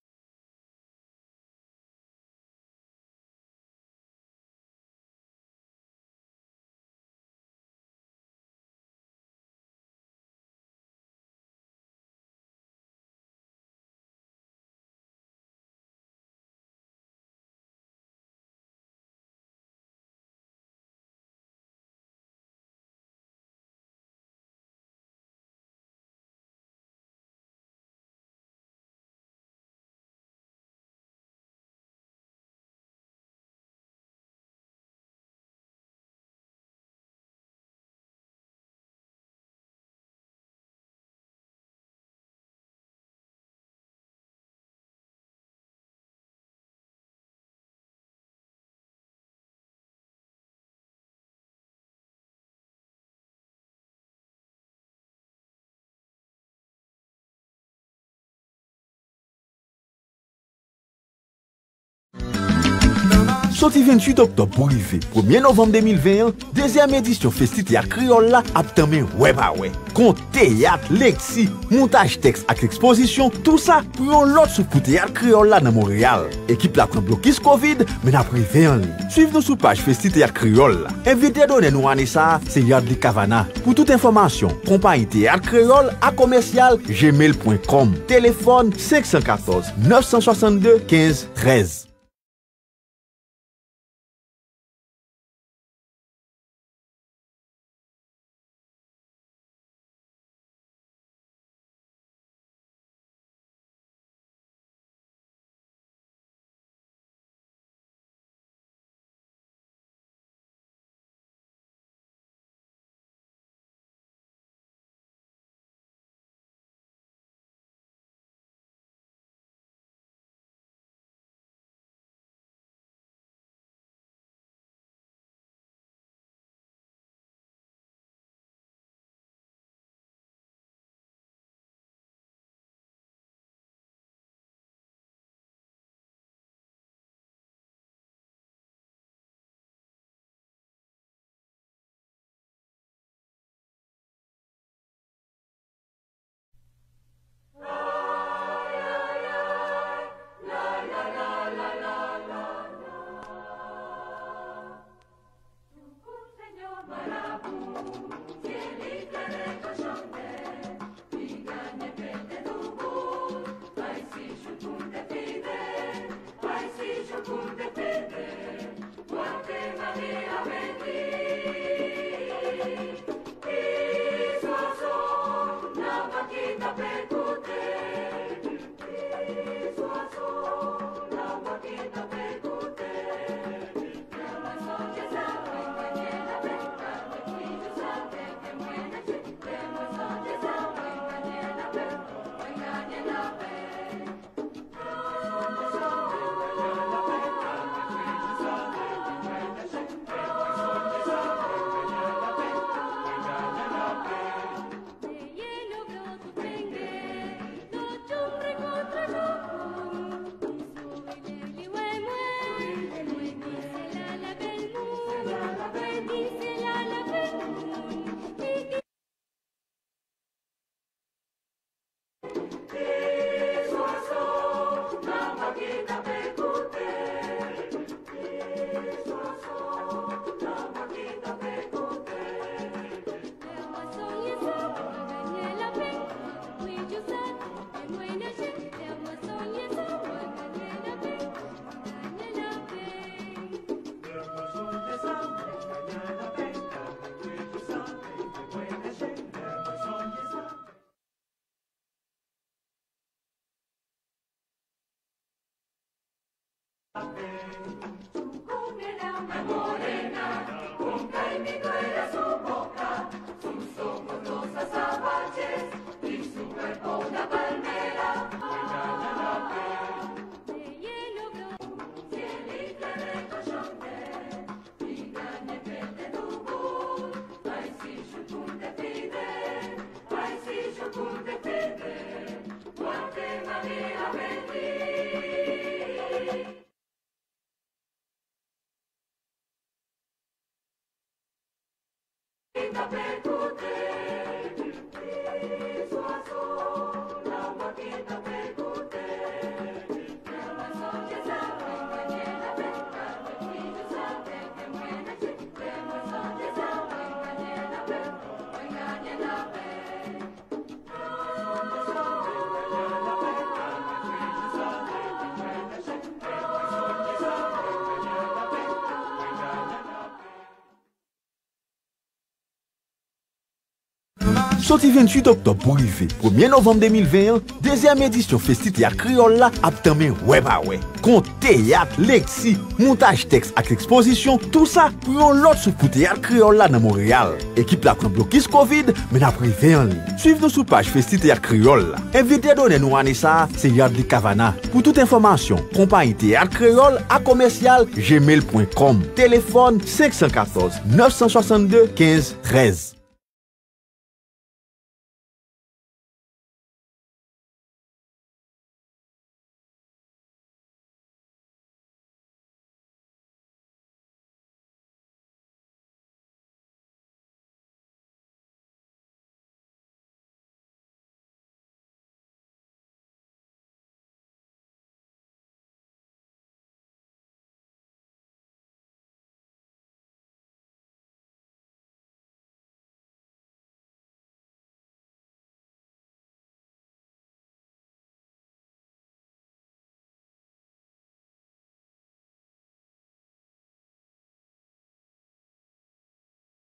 Sorti vingt-huit octobre pour arriver premier novembre deux mille vingt et un, deuxième édition Festi Théâtre Créole là a tame ouais bah ouais. Conte théâtre, lexi, montage texte avec exposition, tout ça pour l'autre sous pour Théâtre Créole là dans Montréal. Équipe là prend blocus Covid, mais n'a privé en ligne. Suivez-nous sur page Festi Théâtre Créole là. Invité à donner nous année ça, c'est Yardley Cavana. Pour toute information, compagnie Théâtre Créole à commercial gmail point com. Téléphone cinq un quatre neuf six deux quinze treize. Sorti vingt-huit octobre pour arriver premier novembre deux mille vingt et un, deuxième édition Festival Créole là a tellement ouais bah ouais. Conte théâtre, lexi, montage texte avec exposition, tout ça pour l'autre sous pour théâtre Créole là dans Montréal. Équipe là prend blocus Covid, mais n'a privé en ligne. Suivez-nous sur page Festival Créole là. Invité à donner nous année ça, c'est Yardley Cavana. Pour toute information, compagnie théâtre Créole à commercial gmail point com. Téléphone cinq un quatre neuf six deux quinze treize.